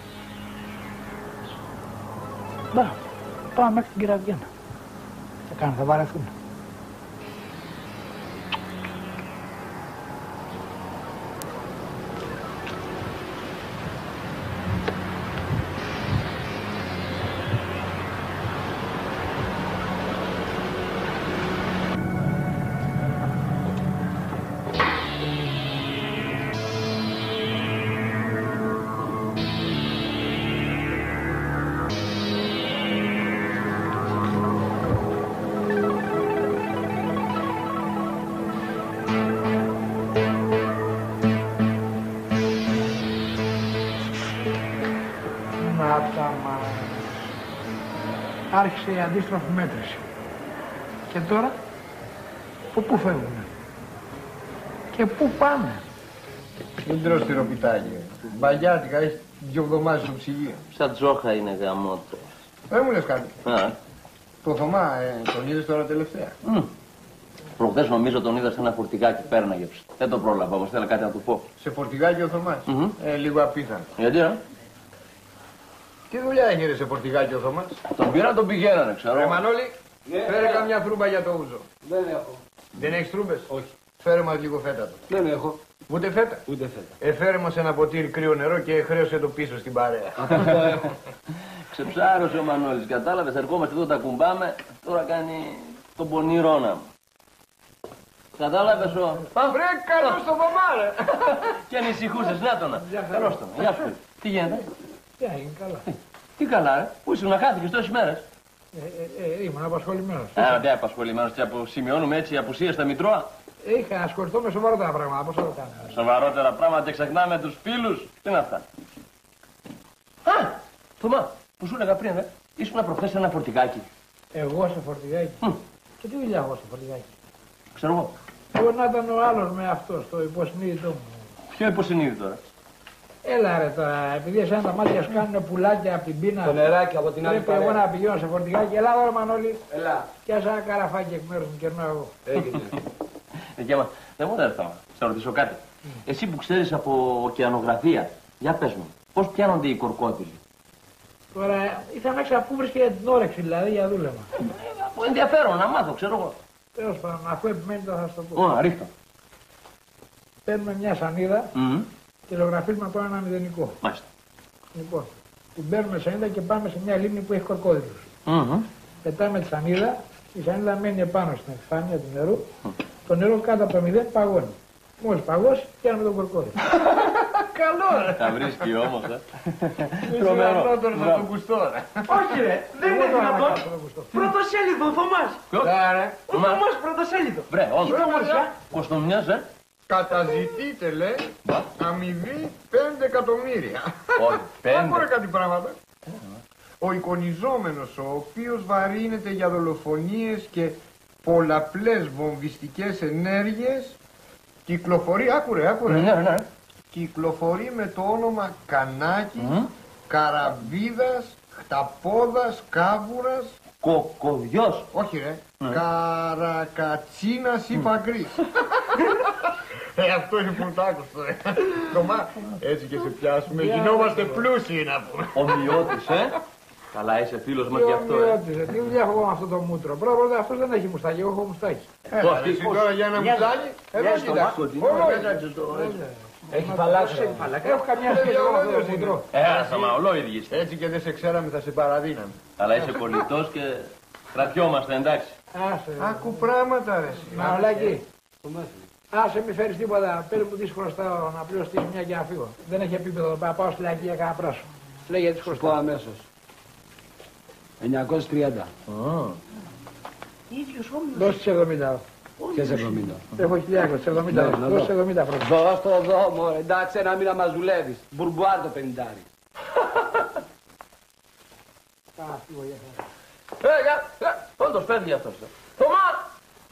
Μπα, πάμε μέχρι την Κεραυγένα. Θα κάνω, θα βαρεθούν. Άρχισε η αντίστροφη μέτρηση. Και τώρα, από πού φεύγουνε? Και πού πάνε? Δεν τρως τυροπιτάκι. Μπαγιάτικα, έχει δυο εβδομάδες στο ψυγείο. Σαν τζόχα είναι γαμότο. Δεν μου λες κάτι. Α. Το Θωμά, ε, τον είδες τώρα τελευταία? Mm. Προχθές νομίζω τον είδα σε ένα φορτηγάκι, πέρναγε. Δεν το πρόλαβα όμως, θέλω κάτι να του πω. Σε φορτηγάκι ο Θωμάς? Mm-hmm. Ε, λίγο απίθανο. Γιατί, α? Τι δουλειά έχει ρε σε φορτηγάκι ο Θωμάς? Τον πήρα, τον πηγαίνανε, ξέρω. Ρε Μανώλη, Yeah. φέρε καμιά φρούμπα για το ούζο. Δεν έχω. Δεν έχεις τρούμπες? Όχι. Φέρε μας λίγο φέτα του. Δεν έχω. Ούτε φέτα? Ούτε φέτα. Ε, φέρε μας ένα ποτήρι κρύο νερό και χρέωσε το πίσω στην παρέα. Αυτό το έχω. Ξεψάρωσε ο Μανώλης, κατάλαβες, ερχόμαστε εδώ, τα κουμπάμε, τώρα κάνει τον πονηρόνα μου. Κατάλαβες ο... Βρε, καλώς το Θωμά ρε! Και ανησυχούσες, να τον. Καλώς τον. Γεια σου. Τι γίνεται? Τι έγινε, καλά. Τι καλά ρε, πού ήσουν, να χάθηκες τόσες μέρες? Ε, ε, ε, ήμουν απασχολημένος. Α, δεν απασχολημένος και απο... σημειώνουμε έτσι απουσίες στα Μητρώα. Είχα ασχοληθώ με σοβαρότερα πράγματα, πώς θα το κάνω? Σοβαρότερα πράγματα και ξεχνάμε τους φίλους. Τι είναι αυτά? Α, Θωμά, που σου έλεγα πριν, ε, ήσουν προχθές σε ένα φορτηγάκι. Εγώ σε φορτηγάκι? Mm. Και τι δουλειά εγώ σε φορτηγάκι? Ξέρω εγώ. Μπορεί να ήταν ο άλλος με αυτό, στο υποσυνείδητο μου. Ποιο υποσυνείδητο τώρα? Έλα ρε τώρα, επειδή εσένα τα μάτια σου κάνουν πουλάκια από την πείνα. Το νεράκι από την άλλη πρέπει εγώ να πηγαίνω σε φορτηγάκι. Έλα τώρα Μανώλη. Έλα. Και άσε ένα καραφάκι εκ μέρους μου, κερνάω εγώ. Έγινε. Δικαίωμα. Δεν μου έρθω, θα ρωτήσω κάτι. Εσύ που ξέρεις από ωκεανογραφία, για πες μου, πώς πιάνονται οι κορκόδιλοι? Τώρα ήθελα να ξέρω πού βρίσκεται την όρεξη δηλαδή για δούλευμα. Από ενδιαφέρον να μάθω, ξέρω εγώ. Τέλος πάντων, αφού επιμένει θα σας το πω. Ω, ρίχτω. Παίρνουμε μια σανίδα Mm. και ζωγραφίζουμε από ένα μηδενικό. Μάλιστα. Λοιπόν, την παίρνουμε σανίδα και πάμε σε μια λίμνη που έχει κορκόδιλους. Mm-hmm. Πετάμε τη σανίδα, η σανίδα μένει επάνω στην επιφάνεια του νερού, το νερό κάτω από το μηδέν παγώνει. Μόλις παγώσει, πιάνουμε τον κορκόδιλο. Καλό ρε! Τα βρίσκει όμως, ε. Τρομερό. Να τον κουστώ, ρε. Όχι ρε, δεν είναι δυνατόν. Πρωτοσέλιδο, ο Θωμάς. Ο Θωμάς πρωτοσέλιδο. Βρε, όντως. Πώς τον μοιάζει, ε. Καταζητείτε, λέει, αμοιβή πέντε εκατομμύρια. Όχι, πέντε. Άκουρα κάτι πράγματα. Ο εικονιζόμενος, ο οποίος βαρύνεται για δολοφονίες και πολλαπλές βομβιστικές ενέργειες, κυκλοφορεί, άκουρε, άκουρε, ναι, ναι. κυκλοφορεί με το όνομα Κανάκης, mm. Καραβίδας, Χταπόδας, Κάβουρας, Κοκοδιός. Όχι ρε, Mm. Καρακατσίνας ή Παγκρής. Ε, αυτό είναι πρωτάκουστο, ρε. Κομμά, έτσι και σε πιάσουμε, γινόμαστε πλούσιοι να πούμε. Ομοιώτης, ε. Καλά, είσαι φίλος μας γι' αυτό, ε. Τι δουλειά έχω εγώ με αυτό το μούτρο. Πρώτα πρώτα αυτός δεν έχει μουστάκι, εγώ έχω μουστάκι. Ε, εσύ τώρα για ένα μουστάκι, εδώ κοιτάξτε. Έχει φαλάξει. Έχω καμιά σχέση με αυτό το μούτρο. Έχασα, μα ολόιδιες. Έτσι και δεν σε ξέραμε θα σε παραδίναμε. Αλλά είσαι πολιτός και κρατιόμαστε, εντάξει. Άκου πράγματα ρε. Μαολάκι. Άσε μη φέρεις τίποτα, πέρα που της χρωστάω να πληρώσεις τη ζημιά και να φύγω. Δεν έχει επίπεδο, να πάω στη λαϊκή για κανένα πράσο. Λέει γιατί της χρωστάω. Πω αμέσως. εννιακόσια τριάντα. Ίδιος όμως. Δώσ' τις εβδομήντα. Ποιες εβδομήντα. Έχω χιλιάκος, τις εβδομήντα. Δώσ' τις εβδομήντα πρώτα. Δώσ' το εδώ, μωρέ. Εντάξει, ένα μήνα μας δουλεύεις. Μπουρμπουάρ το πενηντάρι. Ε, για, όντως φεύγει αυτός. Θωμά!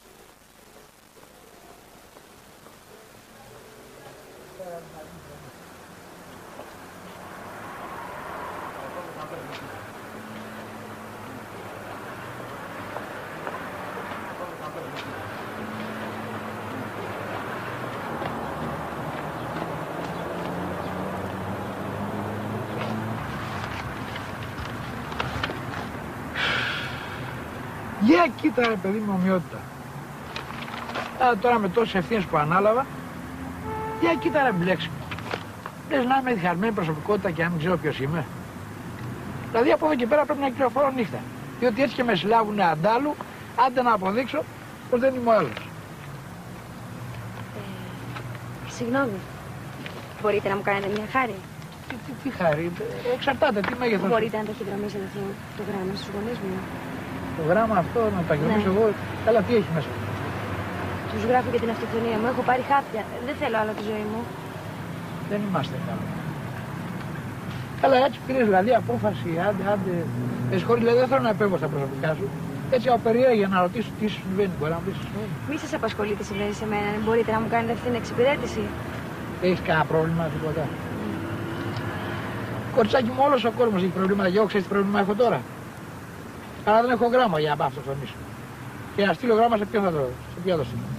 Για κοίτα ρε παιδί μου ομοιότητα. Α, τώρα με τόσες ευθύνες που ανάλαβα, για κοίτα ρε μπλέξιμο. Λες να είμαι διχασμένη προσωπικότητα και να μην ξέρω ποιος είμαι. Δηλαδή από εδώ και πέρα πρέπει να κυκλοφορώ νύχτα. Διότι έτσι και με συλλάβουνε αντάλλου, άντε να αποδείξω πως δεν είμαι ο άλλος. Ε, συγγνώμη. Μπορείτε να μου κάνετε μια χάρη? Τι, τι, τι χάρη, εξαρτάται, τι μέγεθος. Μπορείτε να ταχυδρομήσετε αυτό το γράμμα στους γονείς μου? Το γράμμα αυτό να το αγγελίσω εγώ, καλά τι έχει μέσα. Τους γράφω για την αυτοκτονία μου, έχω πάρει χάπια. Δεν θέλω άλλο τη ζωή μου. Δεν είμαστε καλά. Καλά έτσι πήρες δηλαδή απόφαση, άντε, άντε. Με συγχωρείς, δηλαδή δεν θέλω να επέμβω στα προσωπικά σου. Έτσι από περιέργεια να ρωτήσω τι σου συμβαίνει, μπορεί να μου πεις. Μη σας απασχολεί τι συμβαίνει σε μένα, μπορείτε να μου κάνετε αυτή την εξυπηρέτηση? Έχεις κανένα πρόβλημα, τίποτα? Mm. Κοριτσάκι μου, όλος ο κόσμος έχει προβλήματα και εγώ ξέρεις τι πρόβλημα έχω τώρα. Αλλά δεν έχω γράμμα για να πάω αυτοκτονήσω. Και να στείλω γράμμα σε ποιον θα το, σε ποιον θα το στείλω.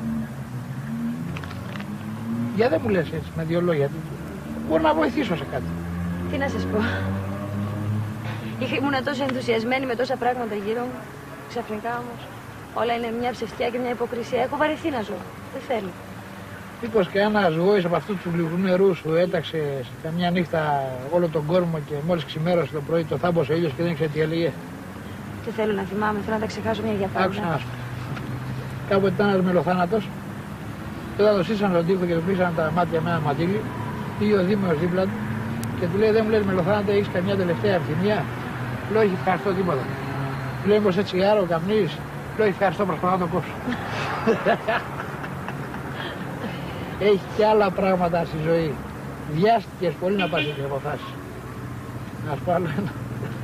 Για δεν μου λες έτσι με δύο λόγια. Μπορώ να βοηθήσω σε κάτι. Τι να σας πω. Ήμουν τόσο ενθουσιασμένη με τόσα πράγματα γύρω μου. Ξαφνικά όμως όλα είναι μια ψευτιά και μια υποκρισία. Έχω βαρεθεί να ζω. Δεν θέλω. Μήπως και ένας γόης από αυτού του λιγού νερού σου έταξε σε καμιά νύχτα όλο τον κόσμο και μόλις ξημέρωσε το πρωί το θάμπωσε ο ήλιος και δεν ξέρει τι έλεγε. Δεν θέλω να θυμάμαι, θέλω να τα ξεχάσω μια για πάντα. Άκουσα να σου πω. Κάποτε ήταν ένας μελοθάνατος και όταν το σύσανε τον τοίχο και του κλείσανε τα μάτια με ένα μαντίλι, πήγε ο Δήμος δίπλα του και του λέει: δεν μου λες μελοθάνατα, έχεις καμιά τελευταία ευθυμία? Λέω: όχι, ευχαριστώ τίποτα. Του λέει: μήπως έτσι άρο καπνίζεις? Λέω: ευχαριστώ, προσπαθώ να το κόψω. Έχει και άλλα πράγματα στη ζωή. Βιάστηκες πολύ να πάρεις τις αποφάσεις. Να σου πω άλλο ένα.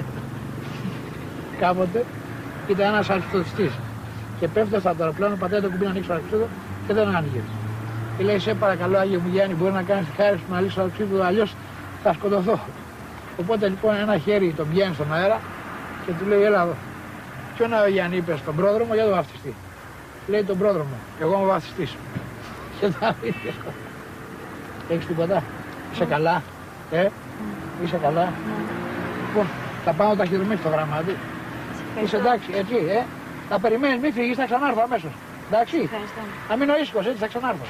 Κάποτε ήταν ένας αρχιτεκτιστής και πέφτω στο αεροπλάνο, πατάει το κουμπί να ανοίξει το αλεξίδο και δεν άνοιγε. Και λέει: σε παρακαλώ, Άγιο μου Γιάννη, μπορεί να κάνεις τη χάρη σου να ανοίξει το αλεξίδο, αλλιώς θα σκοτωθώ. Οπότε λοιπόν ένα χέρι τον πιάνει στον αέρα και του λέει: έλα εδώ. Ποιο είναι ο Γιάννη, είπε, στον πρόδρομο για τον βαφτιστή? Λέει: τον πρόδρομο, εγώ είμαι ο βαφτιστής. Και τα ίδια. Έχεις τίποτα? Είσαι καλά? Ε, είσαι καλά? Λοιπόν, θα πάω να ταχυδρομήσεις το γραμμάτι. Είσαι εντάξει, έτσι, ε. Θα περιμένεις, μην φύγεις, θα ξανάρθω αμέσως. Εντάξει. Ευχαριστώ. Να μείνω ήσυχος, έτσι, θα ξανάρθω.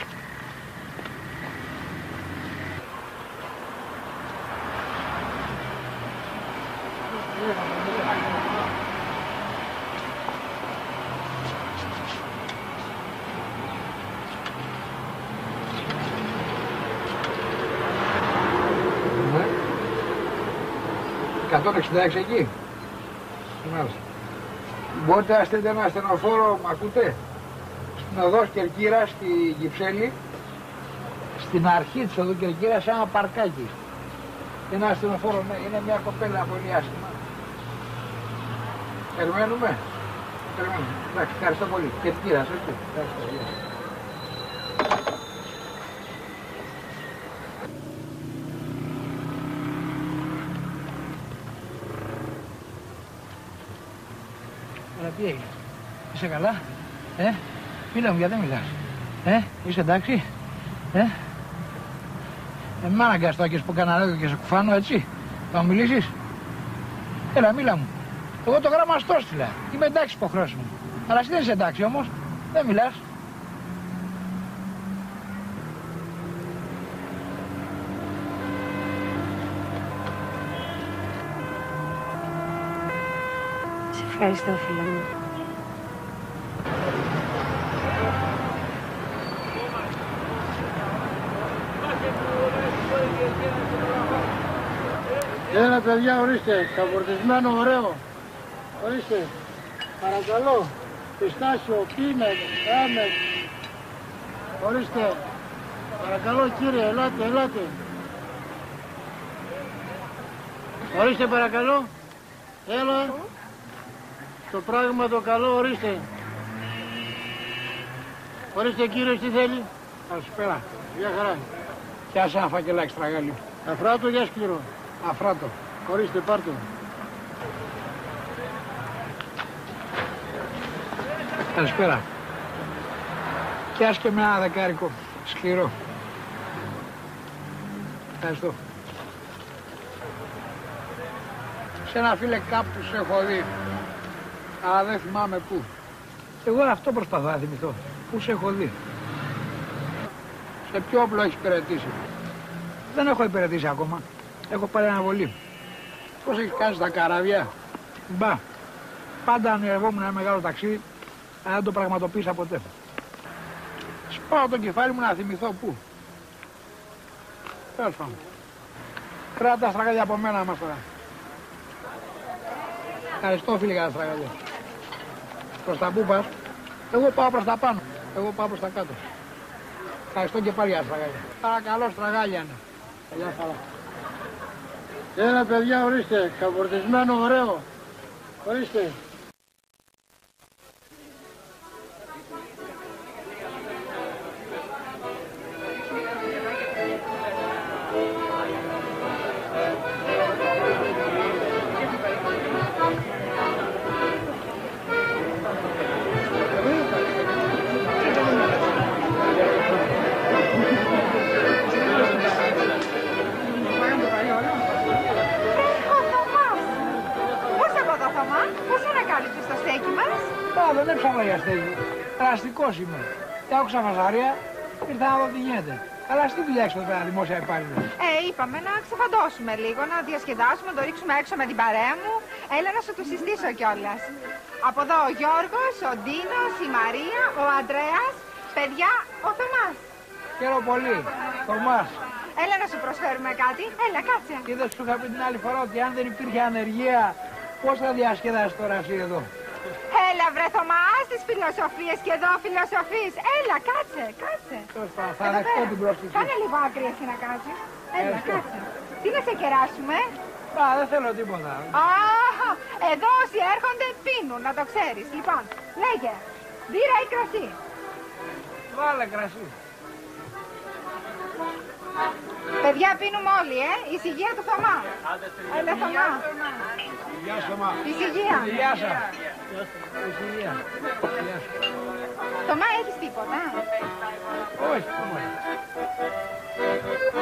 εκατόν εξήντα έξι εκεί. Μάλιστα. Μπορείτε να στείλετε ένα ασθενοφόρο, μ' ακούτε, στην οδό Κερκύρα, στη Κυψέλη, στην αρχή της οδού Κερκύρα, σε ένα παρκάκι. Ένα ασθενοφόρο, ναι, είναι μια κοπέλα πολύ άσχημα. Περιμένουμε. Περιμένουμε. Εντάξει, ευχαριστώ πολύ. Κερκύρας, όχι. Ευχαριστώ. Αλλά τι έγινε, είσαι καλά, ε, μίλα μου γιατί δεν μιλάς, ε, είσαι εντάξει, ε, ε, μ' αναγκαστώ και σου πω κανένα λόγο και σε κουφάνω, έτσι, θα μου μιλήσεις, έλα μίλα μου, εγώ το γράμμα στο έστειλα, είμαι εντάξει υποχρεώσεις μου, αλλά εσύ δεν είσαι εντάξει όμως, δεν μιλάς. Ευχαριστώ, φίλε μου. Έλα παιδιά, ορίστε, καφορτισμένο ωραίο. Ορίστε, παρακαλώ, πιστάσιο, πίνετ, ράμετ. Ορίστε, παρακαλώ κύριε, ελάτε, ελάτε. Ορίστε παρακαλώ, έλα. Το πράγμα το καλό, ορίστε. Ορίστε κύριος, τι θέλει. Καλησπέρα. Γεια χαρά. Πιάσε ένα φακελάκι στραγάλι. Αφράτο, για σκληρό. Αφράτο. Ορίστε, πάρτο. Καλησπέρα. Πιάσε και με ένα δεκάρικο. Σκληρό. Ευχαριστώ. Σε ένα φίλε κάπου σε έχω δει. Αλλά δεν θυμάμαι πού. Εγώ αυτό προσπαθώ να θυμηθώ. Πού σε έχω δει. Σε ποιο όπλο έχεις υπηρετήσει. Δεν έχω υπηρετήσει ακόμα. Έχω πάρει αναβολή. Πώς έχεις κάνει στα καράβια. Μπα. Πάντα ονειρευόμουν ένα μεγάλο ταξίδι, αλλά δεν το πραγματοποίησα ποτέ. Σπάω το κεφάλι μου να θυμηθώ πού. Τέλος πάντων. Κράτα τα στραγάλια από μένα μας τώρα. Ευχαριστώ φίλε για τα στραγάλια. Προς τα πού πας. Εγώ πάω προς τα πάνω. Εγώ πάω προς τα κάτω. Ευχαριστώ και πάλι για τα στραγάλια. Παρακαλώ στραγάλια είναι. Γεια χαρά. Έλα παιδιά, ορίστε. Καφορτισμένο ωραίο. Ορίστε. Δεν έψαχνα για στέγη. Εραστικός είμαι. Και άκουσα φασαρία, ήρθα να δω τι γίνεται. Αλλά στη δουλειά έξω πέρα, δημόσια υπάλληλο. Ε, είπαμε να ξεφαντώσουμε λίγο, να διασκεδάσουμε, να το ρίξουμε έξω με την παρέα μου. Έλα να σου το συστήσω κιόλας. Από εδώ ο Γιώργος, ο Ντίνος, η Μαρία, ο Αντρέας, παιδιά, ο Θωμάς. Χαίρομαι πολύ. Θωμάς. Έλα να σου προσφέρουμε κάτι. Έλα, κάτσε. Και δεν σου είχα πει την άλλη φορά ότι αν δεν υπήρχε ανεργία, πώς θα διασκεδάσεις τώρα εσύ εδώ. Έλα βρε Θωμά, στις φιλοσοφίες και εδώ φιλοσοφείς. Έλα, κάτσε, κάτσε. Θα δεχτώ την πρόσκληση. Κάνε λίγο άκρη εσύ να κάτσεις. Έλα, κάτσε. Τι να σε κεράσουμε. Α, δεν θέλω τίποτα. Α, εδώ όσοι έρχονται πίνουν, να το ξέρεις. Λοιπόν, λέγε, μπύρα ή κρασί. Βάλε κρασί. Παιδιά πίνουμε όλοι, ε, η ησυχία του Θωμά. Έλα Θωμά. Γεια σου Θωμά. Ησυχία. Γεια σας. Ησυχία. Θωμά έχεις τίποτα. Όχι, όχι.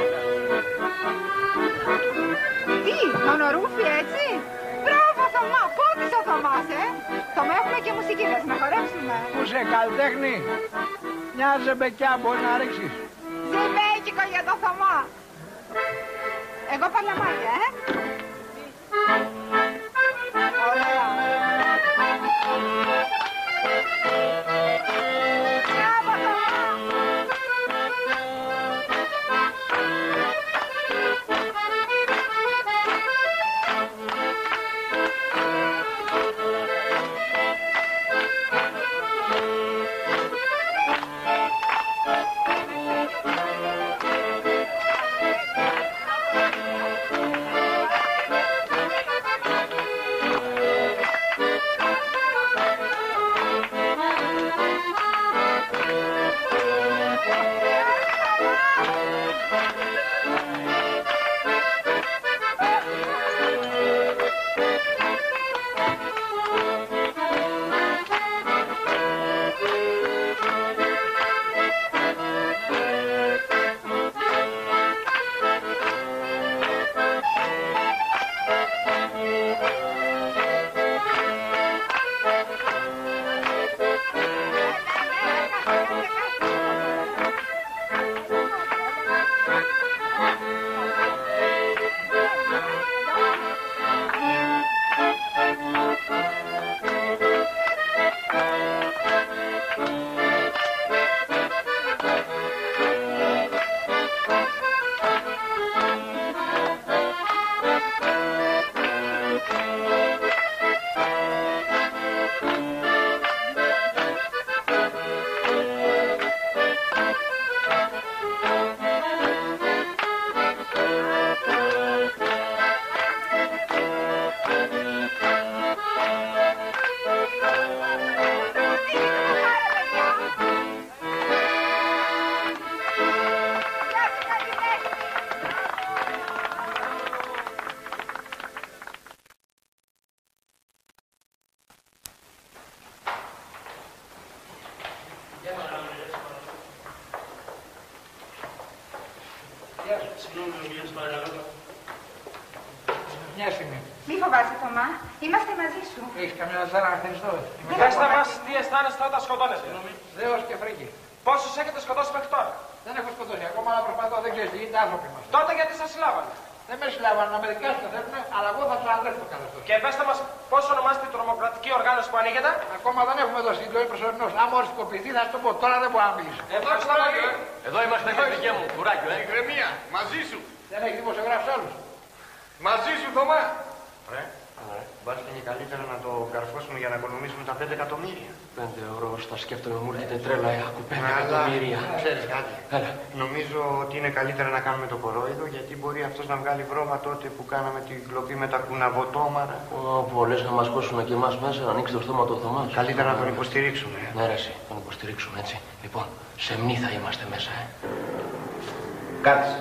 μουσική να χορέψουμε. Πού σε καλλιτέχνη, μια ζεμπεκιά μπορεί να ρίξεις. Ζεμπέκικο για το Θωμά. Εγώ παλαμάκια, ε. Ωραία. Μια στιγμή. Μη φοβάσαι, Θωμά. Είμαστε μαζί σου. Έχεις καμιά ζάρα να χτενιστώ. Πες τα μας τι αισθάνεσαι όταν σκοτώνεσαι. Δέος και φρίκι. Πόσους έχετε σκοτώσει μέχρι τώρα. Δεν έχω σκοτώσει ακόμα, αλλά προσπαθώ, δεν ξέρεις τι γίνεται, άνθρωποι μας. Τότε γιατί σας συλλάβανε. Δεν με συλλάβανε, να με δικάσουν θέλουν, αλλά εγώ θα τους αναδρέφω καθεστώς. Και πέστε μας πώς ονομάζεται η τρομοκρατική οργάνωση που ανοίγεται. Ακόμα δεν έχουμε δώσει την ζωή προσωρινώς. Άμα οριστικοποιηθεί θα σου το πω, τώρα δεν μπορώ να μιλήσω. Εδώ ξαναλέω. Εδώ είμαστε κριτικέ μου, κουράκιο, ε. Ηρεμία, μαζί σου. Δεν έχει δημοσιογράφους άλλους. Μαζί σου, Θωμά. Ρε, μπας και καλύτερα να το καρφώσουμε για να οικονομήσουμε τα πέντε εκατομμύρια. Πέντε ευρώ, στα σκέφτομαι, μου έρχεται τρέλα, ε, άκου πέντε εκατομμύρια. Ξέρεις κάτι. Έλα. Νομίζω ότι είναι καλύτερα να κάνουμε το κορόιδο, γιατί μπορεί αυτός να βγάλει βρώμα τότε που κάναμε την κλοπή με τα κουναβοτόμαρα. Ω, λες να μας κόσουν και εμάς μέσα, να ανοίξει το στόμα το Θωμά. Καλύτερα να τον υποστηρίξουμε. Ναι, ρε, εσύ, τον υποστηρίξουμε, έτσι. Λοιπόν, σεμνή θα είμαστε μέσα, ε. Κάτσε.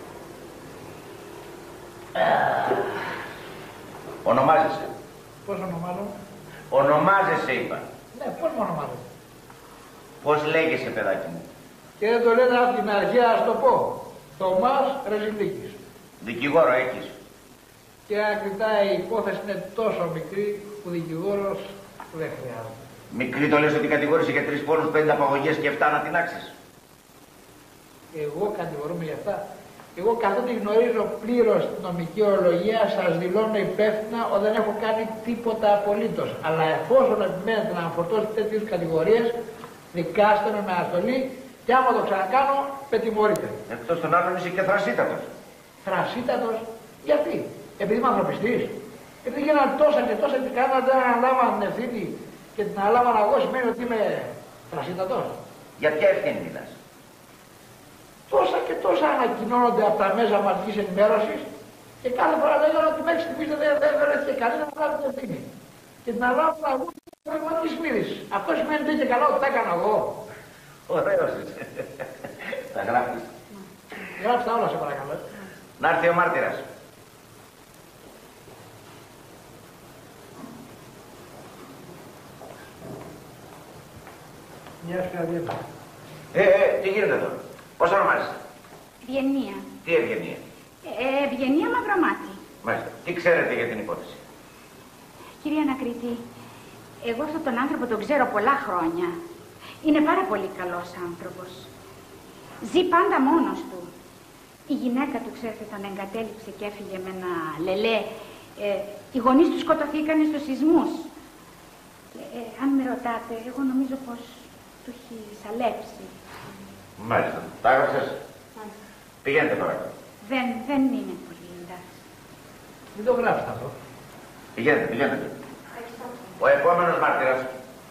Ονομάζεσαι. Πώς ονομάζομαι. Ονομάζεσαι, είπα. Ναι, πώς με ονομάζομαι. Πώς λέγεσαι, παιδάκι μου. Και δεν το λένε από την αρχή, ας το πω. Θωμάς Ρεζιλίκης. Δικηγόρο έχεις. Και αν κοιτάει η υπόθεση είναι τόσο μικρή που δικηγόρος δεν χρειάζεται. Μικρή το λες ότι κατηγόρησε για τρεις πόνους, πέντε απαγωγές και εφτά να τεινάξεις. Εγώ κατηγορούμαι για αυτά. Εγώ καθότι γνωρίζω πλήρως την νομική ορολογία, σας δηλώνω υπεύθυνα ότι δεν έχω κάνει τίποτα απολύτως. Αλλά εφόσον επιμένετε να φορτώσετε τέτοιες κατηγορίες, δικάστε με με αναστολή και άμα το ξανακάνω, πετιμωρείτε. Εκτός των άλλων είσαι και θρασίτατος. Θρασίτατος, γιατί, επειδή είμαι ανθρωπιστής. Επειδή γίνανε τόσα και τόσα και κανένα δεν αναλάβαν την ευθύνη και την αναλάβαν εγώ σημαίνει ότι είμαι θρασίτατος. Για ποια ευθύνη μιλάς. Τόσα και τόσα ανακοινώνονται από τα μέσα μαζικής ενημέρωσης και κάθε φορά λέγανε ότι μέχρι στιγμής δεν βρέθηκε κανένα να λάβει την ευθύνη. Και την αναλάβουν εγώ την πραγματική μοίρης. Αυτό σημαίνει ότι και καλά ότι τα έκανα εγώ. Ωραίος είσαι. Τα γράφεις. Γράψτε τα όλα σε παρακαλώ. Να έρθει ο μάρτυρας. Γεια σου, Αδιέτα. Ε, ε, τι γίνεται εδώ. Πώς ονομάζεσαι. Ευγενία. Τι Ευγενία. Ε, Ευγενία Μαυρομάτη. Μάλιστα. Τι ξέρετε για την υπόθεση. Κυρία Ανακρίτη, Εγώ αυτόν τον άνθρωπο τον ξέρω πολλά χρόνια. Είναι πάρα πολύ καλός άνθρωπος. Ζει πάντα μόνος του. Η γυναίκα του, ξέρετε, τον εγκατέλειψε και έφυγε με ένα λελέ. Ε, οι γονείς του σκοτωθήκανε στους σεισμούς. Ε, αν με ρωτάτε, εγώ νομίζω πως του έχει σαλέψει. Μάλιστα. Τα έγραψες. Πηγαίνετε παρακαλώ. Δεν, δεν είναι πολύ εντάξει. Μην το γράψετε αυτό. Πηγαίνετε, πηγαίνετε. Ο επόμενος μάρτυρας.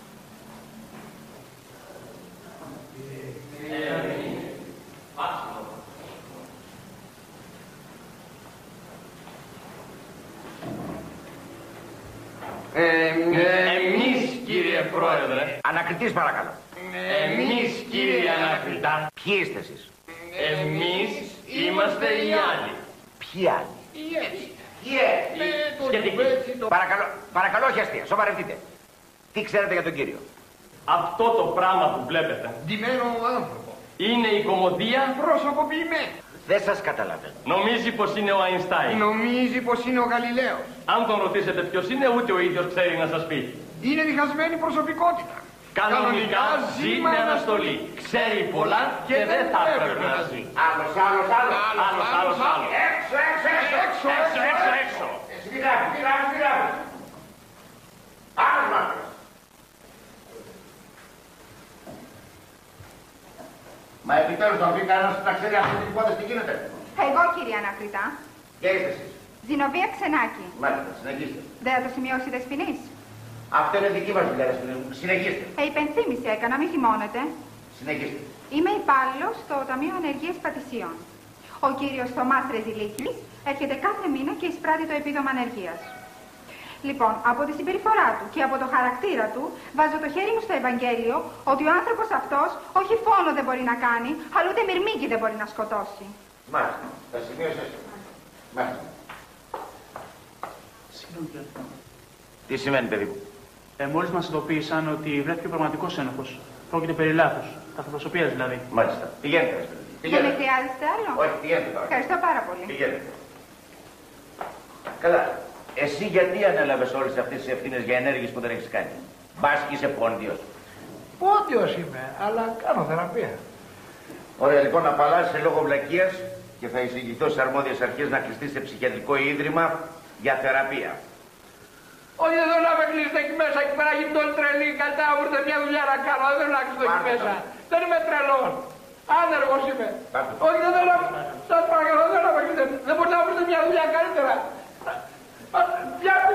Ε, εμείς, κύριε Πρόεδρε. Ανακριτής παρακαλώ. Εμείς, κύριε Ανακριτά. Ποιοι είστε εσείς? Εμείς είμαστε οι άλλοι. Ποιοι άλλοι? Παρακαλώ, παρακαλώ, όχι αστεία, σοβαρευτείτε. Τι ξέρετε για τον κύριο? Αυτό το πράγμα που βλέπετε Ντυμένο άνθρωπο. είναι η κωμωδία προσωποποιημένη. Δεν σας καταλαβαίνω. Νομίζει πως είναι ο Αϊνστάιν. Νομίζει πως είναι ο Γαλιλαίος. Αν τον ρωτήσετε ποιος είναι, ούτε ο ίδιος ξέρει να σας πει. Είναι διχασμένη προσωπικότητα. Κανονικά ζει με αναστολή. Ξέρει πολλά και δεν θα έπρεπε να ζει. Άλλος, άλλος, άλλος. Άλλος, άλλος, άλλος. Έξω, έξω, έξω, έξω, έξω, έξω, έξω. Σιγά, σιγά, σιγά. Άλλος μάρτυρας. Μα επιτέλους θα πει κανένας να ξέρει αυτή την υπόθεση τι γίνεται. Εγώ, κύριε Ανακριτά. Και είστε εσείς? Ζηνοβία Ξενάκη. Μάλιστα, συνεχίστε. Δεν θα το σημειώσει δεσποινής. Αυτό είναι δική μας δουλειά, δεσποινής μου. Συνεχίστε. Ε, υπενθύμηση έκανα, μην θυμώνετε. Συνεχίστε. Είμαι υπάλληλος στο Ταμείο Ανεργίας Πατησίων. Ο κύριος Θωμάς Ρεζιλίκης έρχεται κάθε μήνα και εισπράττει το επίδομα ανεργίας. Λοιπόν, από τη συμπεριφορά του και από το χαρακτήρα του, βάζω το χέρι μου στο Ευαγγέλιο ότι ο άνθρωπος αυτός όχι φόνο δεν μπορεί να κάνει, αλλά ούτε μυρμήγκι δεν μπορεί να σκοτώσει. Μάλιστα. Τα σημείωσες. Μάλιστα. Τι σημαίνει, παιδί μου? Ε, μόλις μας ειδοποίησαν ότι βρέθηκε ο πραγματικός ένοχος. Πρόκειται περί λάθους. Ταυτοπροσωπείας δηλαδή. Μάλιστα. Πηγαίνετε. Δεν με χρειάζεστε άλλο. Όχι, πηγαίνετε τώρα. Ευχαριστώ πάρα πολύ. Πηγαίνετε. Καλά. Εσύ γιατί ανέλαβες όλες αυτές τις ευθύνες για ενέργειες που δεν έχεις κάνει? Μπας και είσαι πόντιος. Πόντιος είμαι, αλλά κάνω θεραπεία. Ωραία, λοιπόν, να απαλλάσσεσαι λόγω βλακείας και θα εισηγηθώ στις αρμόδιες αρχές να κλειστείς σε ψυχιατρικό ίδρυμα για θεραπεία. Όχι, δεν θέλω να με κλείσετε εκεί μέσα, εκεί πέρα γίνει όλοι τρελή, κατά ούτε μια δουλειά να κάνω, δεν θέλω να κλείσω εκεί μέσα. Δεν είμαι τρελός, άνεργος είμαι. Όχι, δεν θέλω να... Σας παρακαλώ, δεν θέλω να με κλείσετε, δεν μπορείτε να βρείτε μια δουλειά καλύτερα. Πια